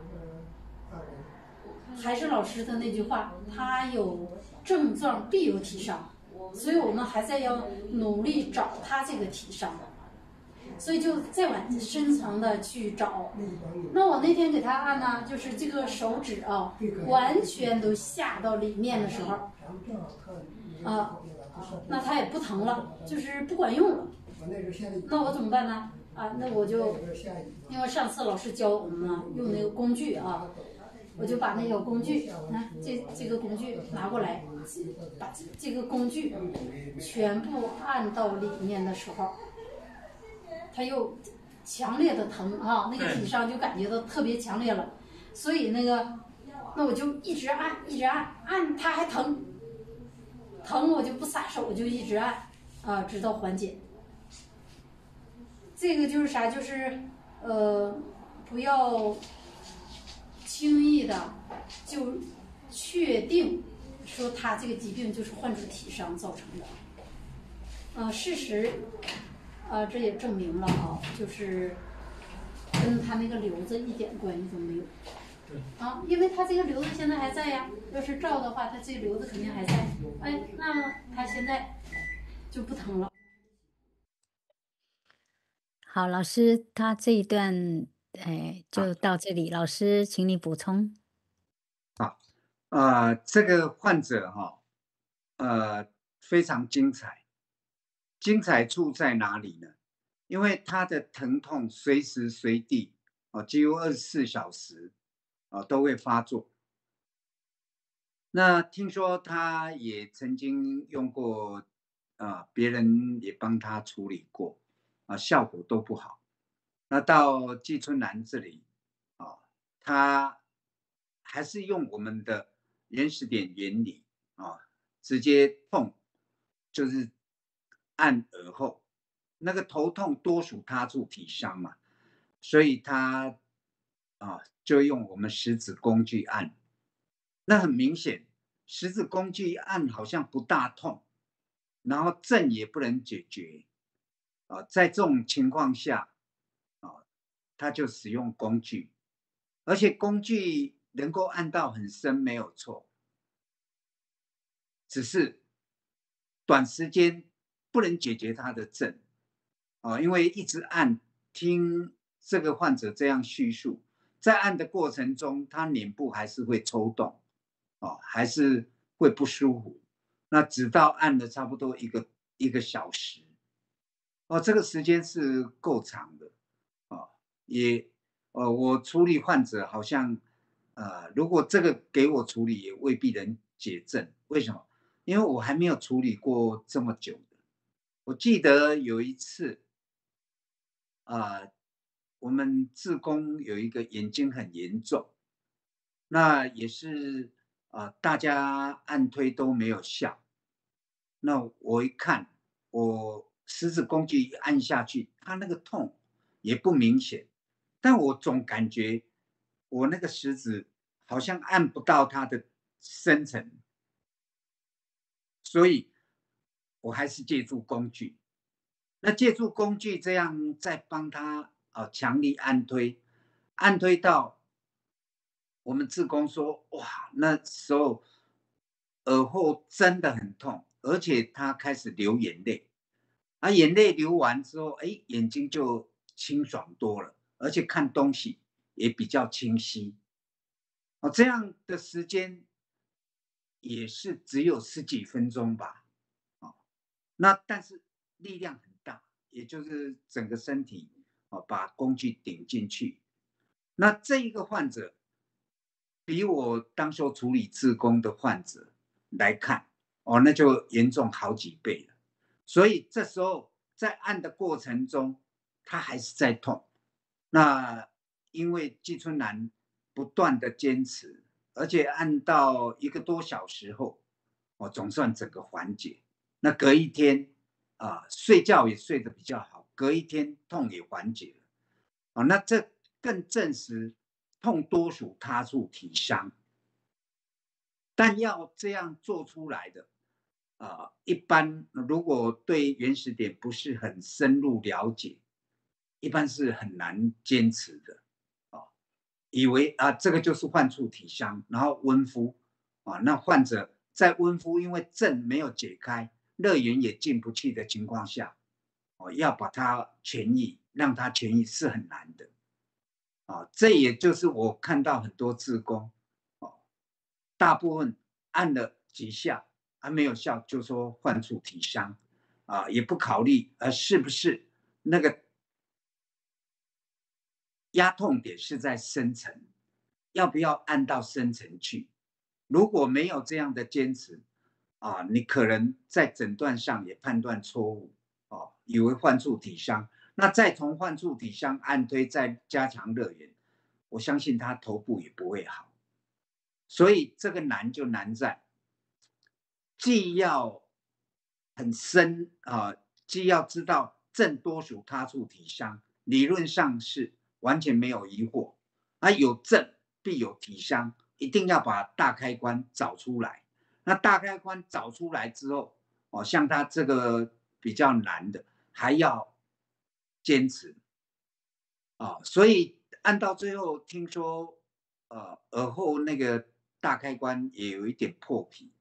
还是老师的那句话，他有症状必有体伤，所以我们还在要努力找他这个体伤，所以就再往深层的去找。那我那天给他按呢，就是这个手指啊，完全都下到里面的时候，啊，那他也不疼了，就是不管用了。那我怎么办呢？啊，那我就，因为上次老师教我们呢，用那个工具啊，我就把那个工具，啊，这这个工具拿过来，把这个工具全部按到里面的时候，它又强烈的疼啊，那个体伤就感觉到特别强烈了，所以那个，那我就一直按，一直按，按它还疼，疼我就不撒手，我就一直按，啊，直到缓解。这个就是啥？就是，呃，不要轻易的就确定说他这个疾病就是患处体伤造成的。呃，事实，呃，这也证明了啊，就是跟他那个瘤子一点关系都没有。啊，因为他这个瘤子现在还在呀，要是照的话，他这个瘤子肯定还在。哎，那么他现在就不疼了。 好，老师，他这一段，哎，就到这里。老师，请你补充。 好，呃，这个患者哈、哦，呃，非常精彩， 精彩处在哪里呢？因为他的疼痛随时随地，哦，几乎二十四小时，哦，都会发作。那听说他也曾经用过，啊，别人也帮他处理过，啊，效果都不好。那到季春兰这里，啊，他还是用我们的原始点原理，啊，直接痛，就是按耳后，那个头痛多属他处体伤嘛，所以他啊就用我们食指工具按。那很明显，食指工具按好像不大痛，然后症也不能解决，啊，在这种情况下，啊，他就使用工具，而且工具能够按到很深，没有错，只是短时间不能解决他的症，啊，因为一直按，听这个患者这样叙述，在按的过程中，他脸部还是会抽动。哦，还是会不舒服，那直到按了差不多一个一个小时，哦，这个时间是够长的，哦，也，呃，我处理患者好像，呃，如果这个给我处理也未必能解症，为什么？因为我还没有处理过这么久的。我记得有一次，啊、呃，我们志工有一个眼睛很严重，那也是。啊、呃，大家按推都没有效。那我一看，我食指工具一按下去，它那个痛也不明显，但我总感觉我那个食指好像按不到它的深层，所以我还是借助工具。那借助工具这样再帮他啊、呃、强力按推，按推到。我们志工说，哇，那时候耳后真的很痛，而且他开始流眼泪，啊，眼泪流完之后，哎，眼睛就清爽多了，而且看东西也比较清晰。哦，这样的时间也是只有十几分钟吧，哦，那但是力量很大，也就是整个身体哦把工具顶进去，那这一个患者。比我当时候处理志工的患者来看，哦，那就严重好几倍了。所以这时候在按的过程中，他还是在痛。那因为季春兰不断的坚持，而且按到一个多小时后，哦，总算整个缓解。那隔一天啊、呃，睡觉也睡得比较好，隔一天痛也缓解了。哦，那这更证实。痛多属他处体伤，但要这样做出来的，呃，一般如果对原始点不是很深入了解，一般是很难坚持的，哦，以为啊这个就是患处体伤，然后温敷，啊，那患者在温敷，因为症没有解开，热源也进不去的情况下，哦，要把它痊愈，让它痊愈是很难的。啊，这也就是我看到很多志工，哦，大部分按了几下还没有效，就说患处体伤，啊，也不考虑呃是不是那个压痛点是在深层，要不要按到深层去？如果没有这样的坚持，啊，你可能在诊断上也判断错误，哦，以为患处体伤。那再从患处体伤按推，再加强热源，我相信他头部也不会好。所以这个难就难在，既要很深啊、呃，既要知道症多属他处体伤，理论上是完全没有疑惑。啊，有症必有体伤，一定要把大开关找出来。那大开关找出来之后，哦，像他这个比较难的，还要坚持啊，所以按到最后，听说呃耳后那个大开关也有一点破皮。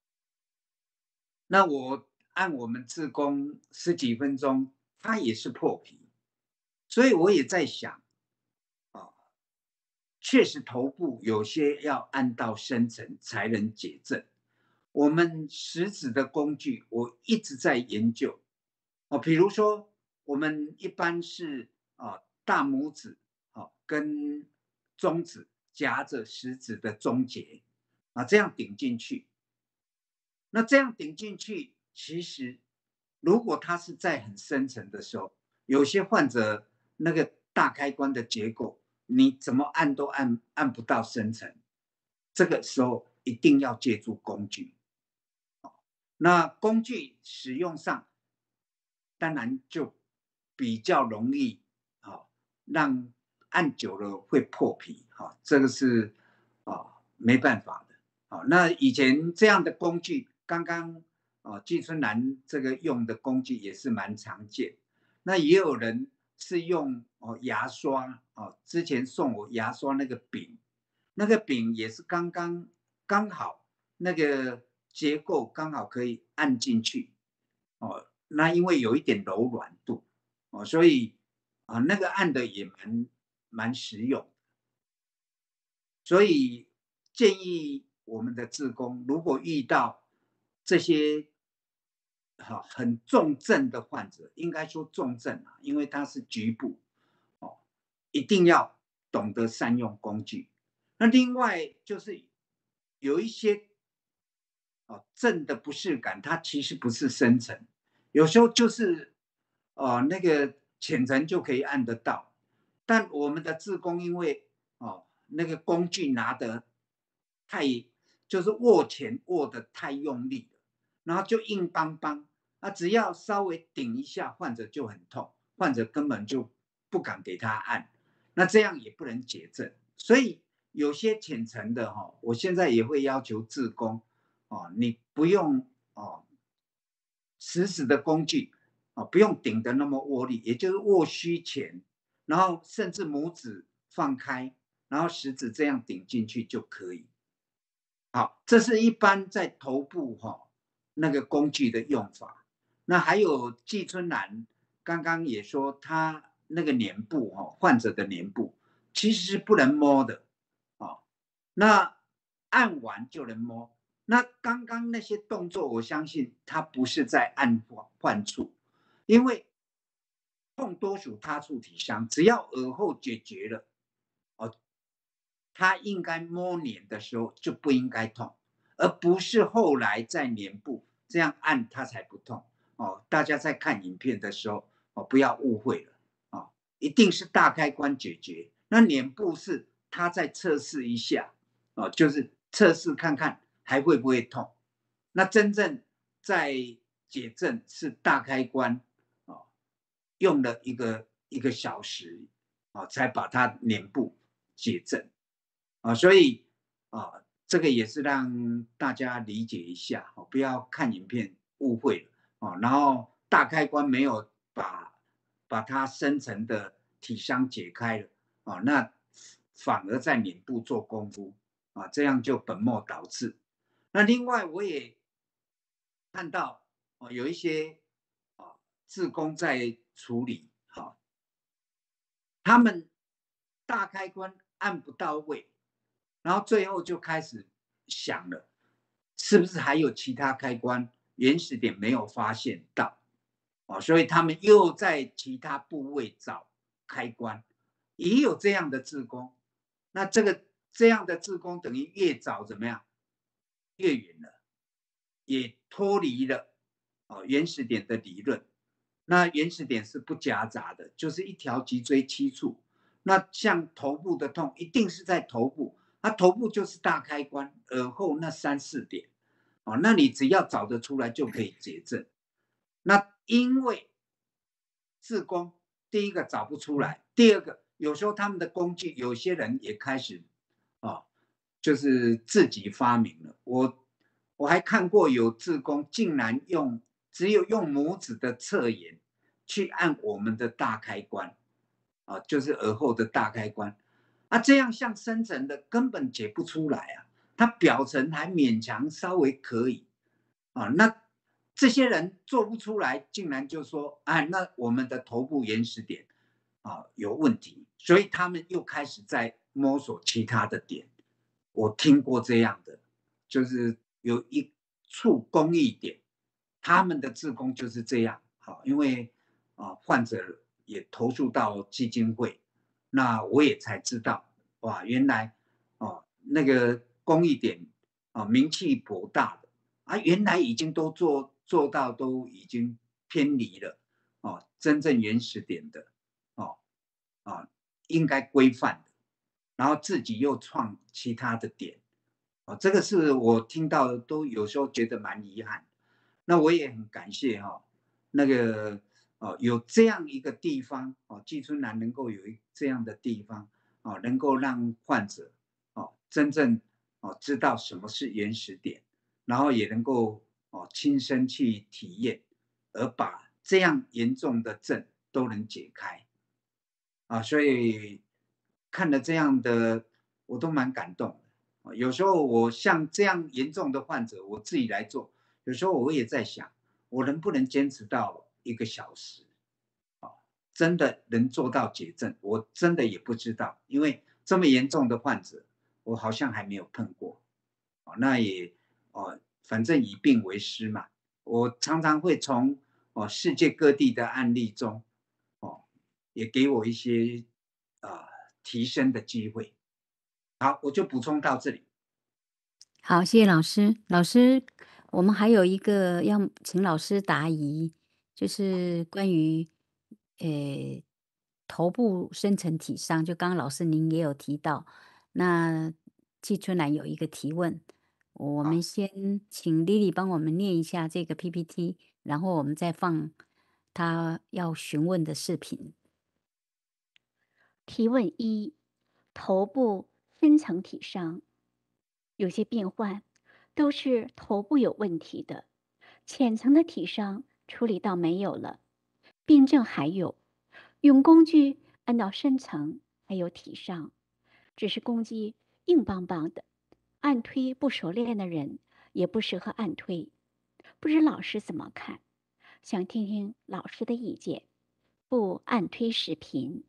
那我按我们志工十几分钟，它也是破皮，所以我也在想啊，确实头部有些要按到深层才能解症。我们食指的工具，我一直在研究哦，比如说我们一般是啊大拇指啊跟中指夹着食指的中节啊，这样顶进去。那这样顶进去，其实如果它是在很深层的时候，有些患者那个大开关的结构，你怎么按都按按不到深层，这个时候一定要借助工具。那工具使用上，当然就比较容易啊，让按久了会破皮啊，这个是啊没办法的啊。那以前这样的工具，刚刚啊季春兰这个用的工具也是蛮常见。那也有人是用哦牙刷哦，之前送我牙刷那个柄，那个柄也是刚刚刚好那个结构刚好可以按进去哦。那因为有一点柔软度哦，所以啊那个按的也蛮蛮实用。所以建议我们的志工，如果遇到这些好很重症的患者，应该说重症啊，因为它是局部哦，一定要懂得善用工具。那另外就是有一些哦症的不适感，它其实不是深层，有时候就是哦那个浅层就可以按得到，但我们的志工因为哦那个工具拿得太就是握拳握得太用力了，然后就硬邦邦。啊，只要稍微顶一下，患者就很痛，患者根本就不敢给他按，那这样也不能解症。所以有些浅层的哈，我现在也会要求志工哦，你不用哦死死的工具哦，不用顶得那么握力，也就是握虚前，然后甚至拇指放开，然后食指这样顶进去就可以。好，这是一般在头部哈那个工具的用法。那还有季春兰刚刚也说，他那个脸部哈，患者的脸部其实是不能摸的啊。那按完就能摸。那刚刚那些动作，我相信他不是在按患处，因为痛多属他处体伤，只要耳后解决了，哦，他应该摸脸的时候就不应该痛，而不是后来在脸部这样按他才不痛。哦，大家在看影片的时候，哦，不要误会了，哦，一定是大开关解决。那脸部是他再测试一下，哦，就是测试看看还会不会痛。那真正在解症是大开关，哦，用了一个一个小时，哦，才把他脸部解症，啊，所以啊，这个也是让大家理解一下，哦，不要看影片误会了。哦，然后大开关没有把把它深层的体伤解开了，哦，那反而在脸部做功夫啊，这样就本末倒置。那另外我也看到哦，有一些啊志工在处理，好，他们大开关按不到位，然后最后就开始想了，是不是还有其他开关原始点没有发现到？哦，所以他们又在其他部位找开关，也有这样的志工。那这个这样的志工等于越找怎么样，越远了，也脱离了哦原始点的理论。那原始点是不夹杂的，就是一条脊椎七处。那像头部的痛，一定是在头部，它头部就是大开关，耳后那三四点。哦，那你只要找得出来就可以解症。那因为志工第一个找不出来，第二个有时候他们的工具，有些人也开始哦，就是自己发明了。我我还看过有志工竟然用只有用拇指的侧沿去按我们的大开关，啊，就是耳后的大开关，啊，这样像深层的根本解不出来啊，它表层还勉强稍微可以，啊，那。这些人做不出来，竟然就说：“哎，那我们的头部原始点啊有问题。”所以他们又开始在摸索其他的点。我听过这样的，就是有一处公益点，他们的志工就是这样。 好，因为啊患者也投诉到基金会，那我也才知道，哇，原来哦那个公益点啊名气颇大的啊，原来已经都做做到都已经偏离了哦真正原始点的哦啊应该规范的，然后自己又创其他的点。哦，这个是我听到的，都有时候觉得蛮遗憾。那我也很感谢哈、哦，那个哦有这样一个地方哦，季春兰能够有一这样的地方哦，能够让患者哦真正哦知道什么是原始点，然后也能够哦亲身去体验，而把这样严重的症都能解开啊，所以看了这样的我都蛮感动的。有时候我像这样严重的患者，我自己来做，有时候我也在想，我能不能坚持到一个小时？真的能做到解症，我真的也不知道，因为这么严重的患者，我好像还没有碰过。那也哦，反正以病为师嘛，我常常会从哦世界各地的案例中，哦，也给我一些啊、呃、提升的机会。好，我就补充到这里。 好，谢谢老师。老师，我们还有一个要请老师答疑，就是关于呃头部深层体伤，就刚刚老师您也有提到，那季春兰有一个提问，我们先请 Lily 帮我们念一下这个 P P T， 然后我们再放他要询问的视频。 提问一：头部深层体伤，有些病患都是头部有问题的，浅层的体伤处理到没有了，病症还有，用工具按到深层还有体伤，只是工具硬邦邦的，按推不熟练的人也不适合按推，不知老师怎么看？想听听老师的意见。不按推视频。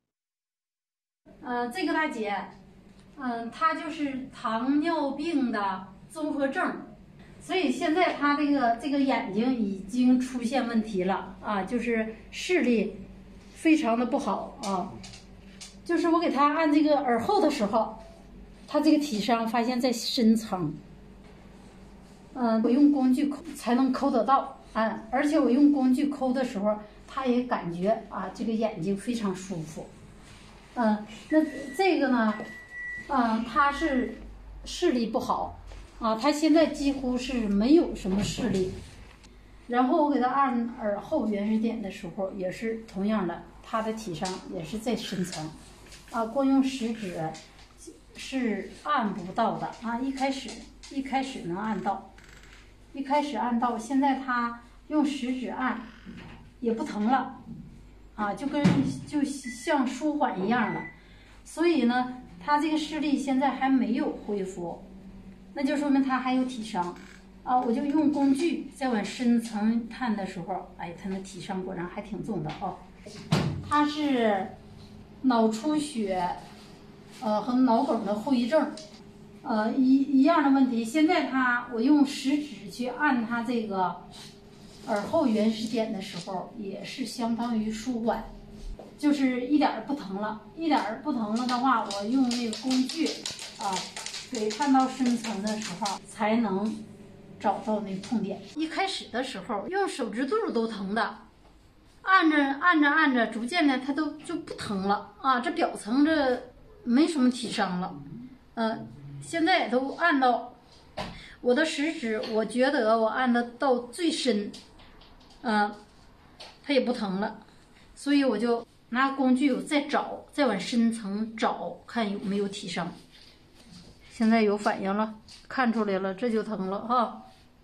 呃，这个大姐，嗯、呃，她就是糖尿病的综合症，所以现在她这个这个眼睛已经出现问题了啊，就是视力非常的不好啊。就是我给她按这个耳后的时候，她这个体伤发现在深层，嗯、呃，我用工具抠才能抠得到，啊，而且我用工具抠的时候，她也感觉啊，这个眼睛非常舒服。嗯，那这个呢，嗯，他是视力不好啊，他现在几乎是没有什么视力。然后我给他按耳后原始点的时候，也是同样的，他的体伤也是在深层，啊，光用食指是按不到的啊。一开始一开始能按到，一开始按到，现在他用食指按也不疼了。啊，就跟就像舒缓一样的，所以呢，他这个视力现在还没有恢复，那就说明他还有体伤啊。我就用工具再往深层探的时候，哎，他那体伤果然还挺重的哦。他是脑出血，呃和脑梗的后遗症，呃一一样的问题。现在他我用食指去按他这个耳后原始点的时候，也是相当于舒缓，就是一点儿不疼了，一点儿不疼了的话，我用那个工具啊，给探到深层的时候才能找到那痛点。一开始的时候用手指肚都疼的，按着按着按着，逐渐的它都就不疼了啊，这表层这没什么体伤了，呃，现在也都按到我的食指，我觉得我按的到最深。嗯，它也不疼了，所以我就拿工具我再找，再往深层找，看有没有体伤。现在有反应了，看出来了，这就疼了哈，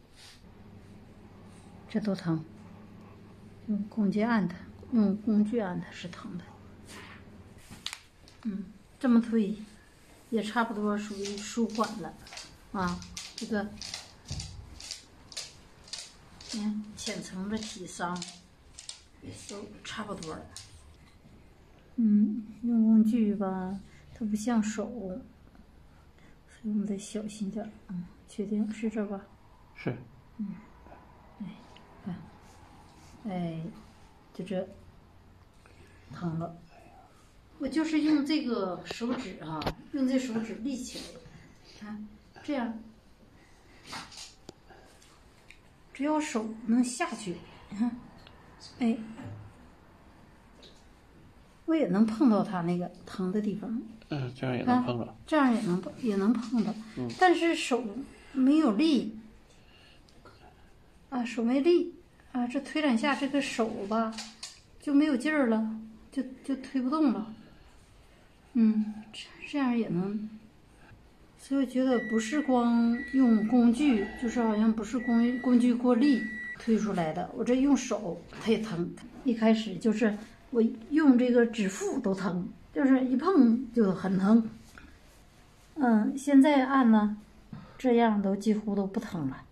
这都疼。用工具按它，用工具按它是疼的。嗯，这么推也差不多属于舒缓了啊，这个。嗯，浅层的体伤都差不多了。嗯，用工具吧，它不像手，所以我们得小心点。嗯，确定是这吧？ 是。 嗯，哎，看， 哎，就这疼了。我就是用这个手指啊，用这手指立起来，看这样，只要手能下去，哎，我也能碰到它那个疼的地方。 嗯，这样也能碰到。 这样也能也能碰到，嗯、但是手没有力。啊，手没力啊，这推两下，这个手吧就没有劲儿了，就就推不动了。嗯，这这样也能，所以我觉得不是光用工具，就是好像不是工工具过力推出来的。我这用手它也疼，一开始就是我用这个指腹都疼，就是一碰就很疼。嗯，现在按呢，这样都几乎都不疼了。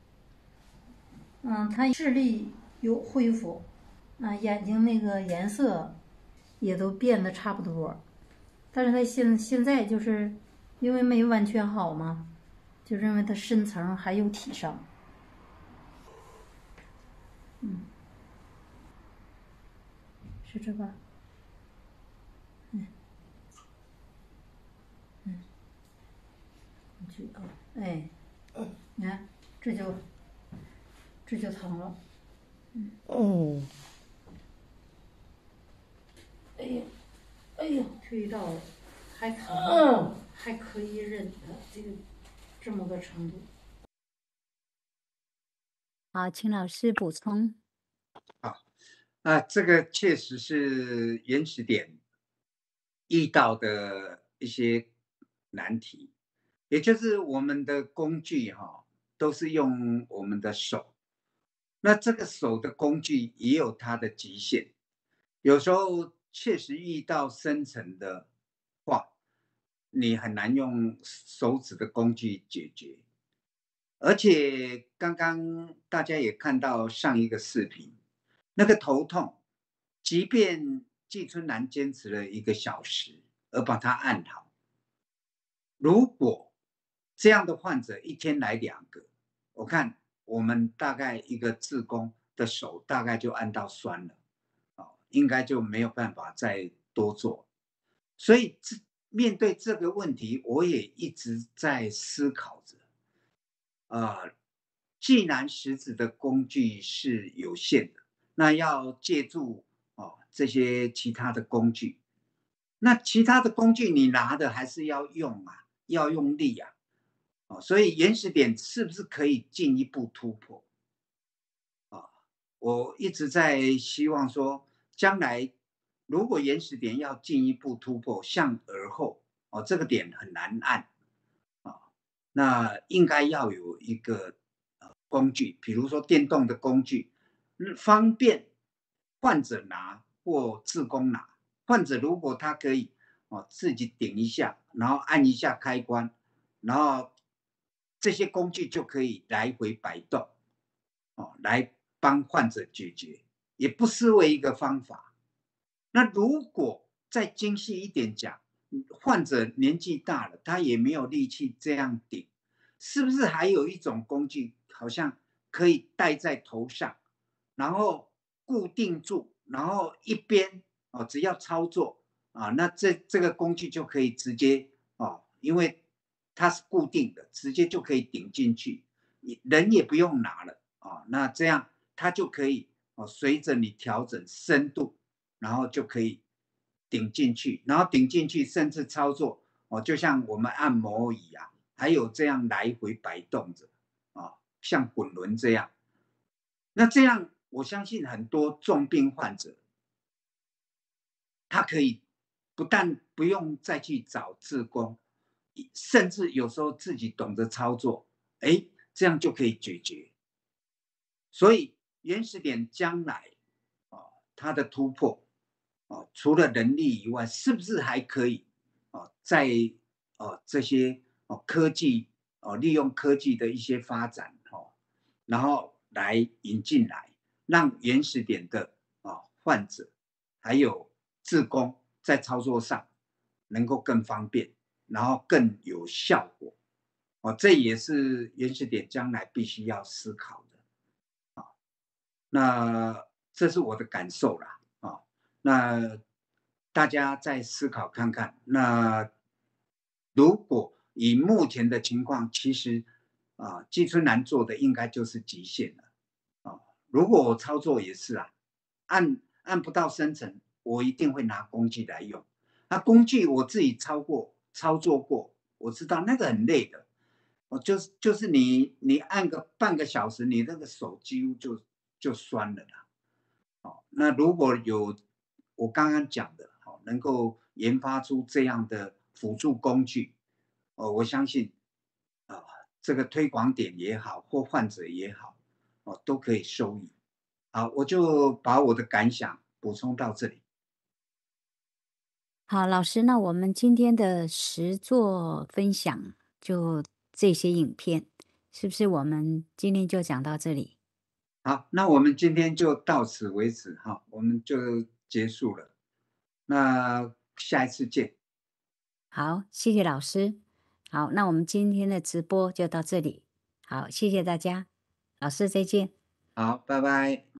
嗯，他视力有恢复，啊，眼睛那个颜色也都变得差不多，但是他现现在就是因为没完全好嘛，就认为他深层还有体伤。嗯，是这吧？嗯，嗯，你去啊，哎，你看这就。这就疼了，嗯，哦，哎呀，哎呦，推到了，还疼，嗯，还可以忍的，这个这么个程度。 好，请老师补充。 好，啊，这个确实是原始点遇到的一些难题，也就是我们的工具哈、哦，都是用我们的手。那这个手的工具也有它的极限，有时候确实遇到深层的话，你很难用手指的工具解决。而且刚刚大家也看到上一个视频，那个头痛，即便季春兰坚持了一个小时而把它按好，如果这样的患者一天来两个，我看我们大概一个志工的手大概就按到酸了，哦，应该就没有办法再多做。所以面对这个问题，我也一直在思考着，呃，既然食指的工具是有限的，那要借助哦这些其他的工具。那其他的工具你拿的还是要用啊，要用力啊。哦，所以原始点是不是可以进一步突破？啊，我一直在希望说，将来如果原始点要进一步突破，向而后哦，这个点很难按啊，那应该要有一个工具，比如说电动的工具，方便患者拿或志工拿。患者如果他可以哦自己顶一下，然后按一下开关，然后这些工具就可以来回摆动，哦，来帮患者解决，也不失为一个方法。那如果再精细一点讲，患者年纪大了，他也没有力气这样顶，是不是还有一种工具，好像可以戴在头上，然后固定住，然后一边哦，只要操作啊，那这这个工具就可以直接哦，因为它是固定的，直接就可以顶进去，人也不用拿了啊，那这样它就可以哦，随着你调整深度，然后就可以顶进去，然后顶进去，甚至操作哦，就像我们按摩椅啊，还有这样来回摆动着啊，像滚轮这样。那这样，我相信很多重病患者，他可以不但不用再去找志工，甚至有时候自己懂得操作，哎，这样就可以解决。所以原始点将来哦，它的突破哦，除了人力以外，是不是还可以哦，在哦这些哦科技哦利用科技的一些发展哦，然后来引进来，让原始点的哦患者还有志工在操作上能够更方便，然后更有效果哦，这也是原始点将来必须要思考的。那这是我的感受啦啊。那大家再思考看看。那如果以目前的情况，其实啊，季春兰做的应该就是极限了啊。如果我操作也是啊，按按不到生成，我一定会拿工具来用。那工具我自己操过操作过，我知道那个很累的。哦，就是就是你你按个半个小时，你那个手几乎就就酸了啦。哦，那如果有我刚刚讲的，哦，能够研发出这样的辅助工具，哦，我相信啊，这个推广点也好，或患者也好，哦，都可以受益。好，我就把我的感想补充到这里。 好，老师，那我们今天的实作分享就这些影片，是不是我们今天就讲到这里？ 好，那我们今天就到此为止哈，我们就结束了。那下一次见。 好，谢谢老师。好，那我们今天的直播就到这里。好，谢谢大家，老师再见。 好，拜拜。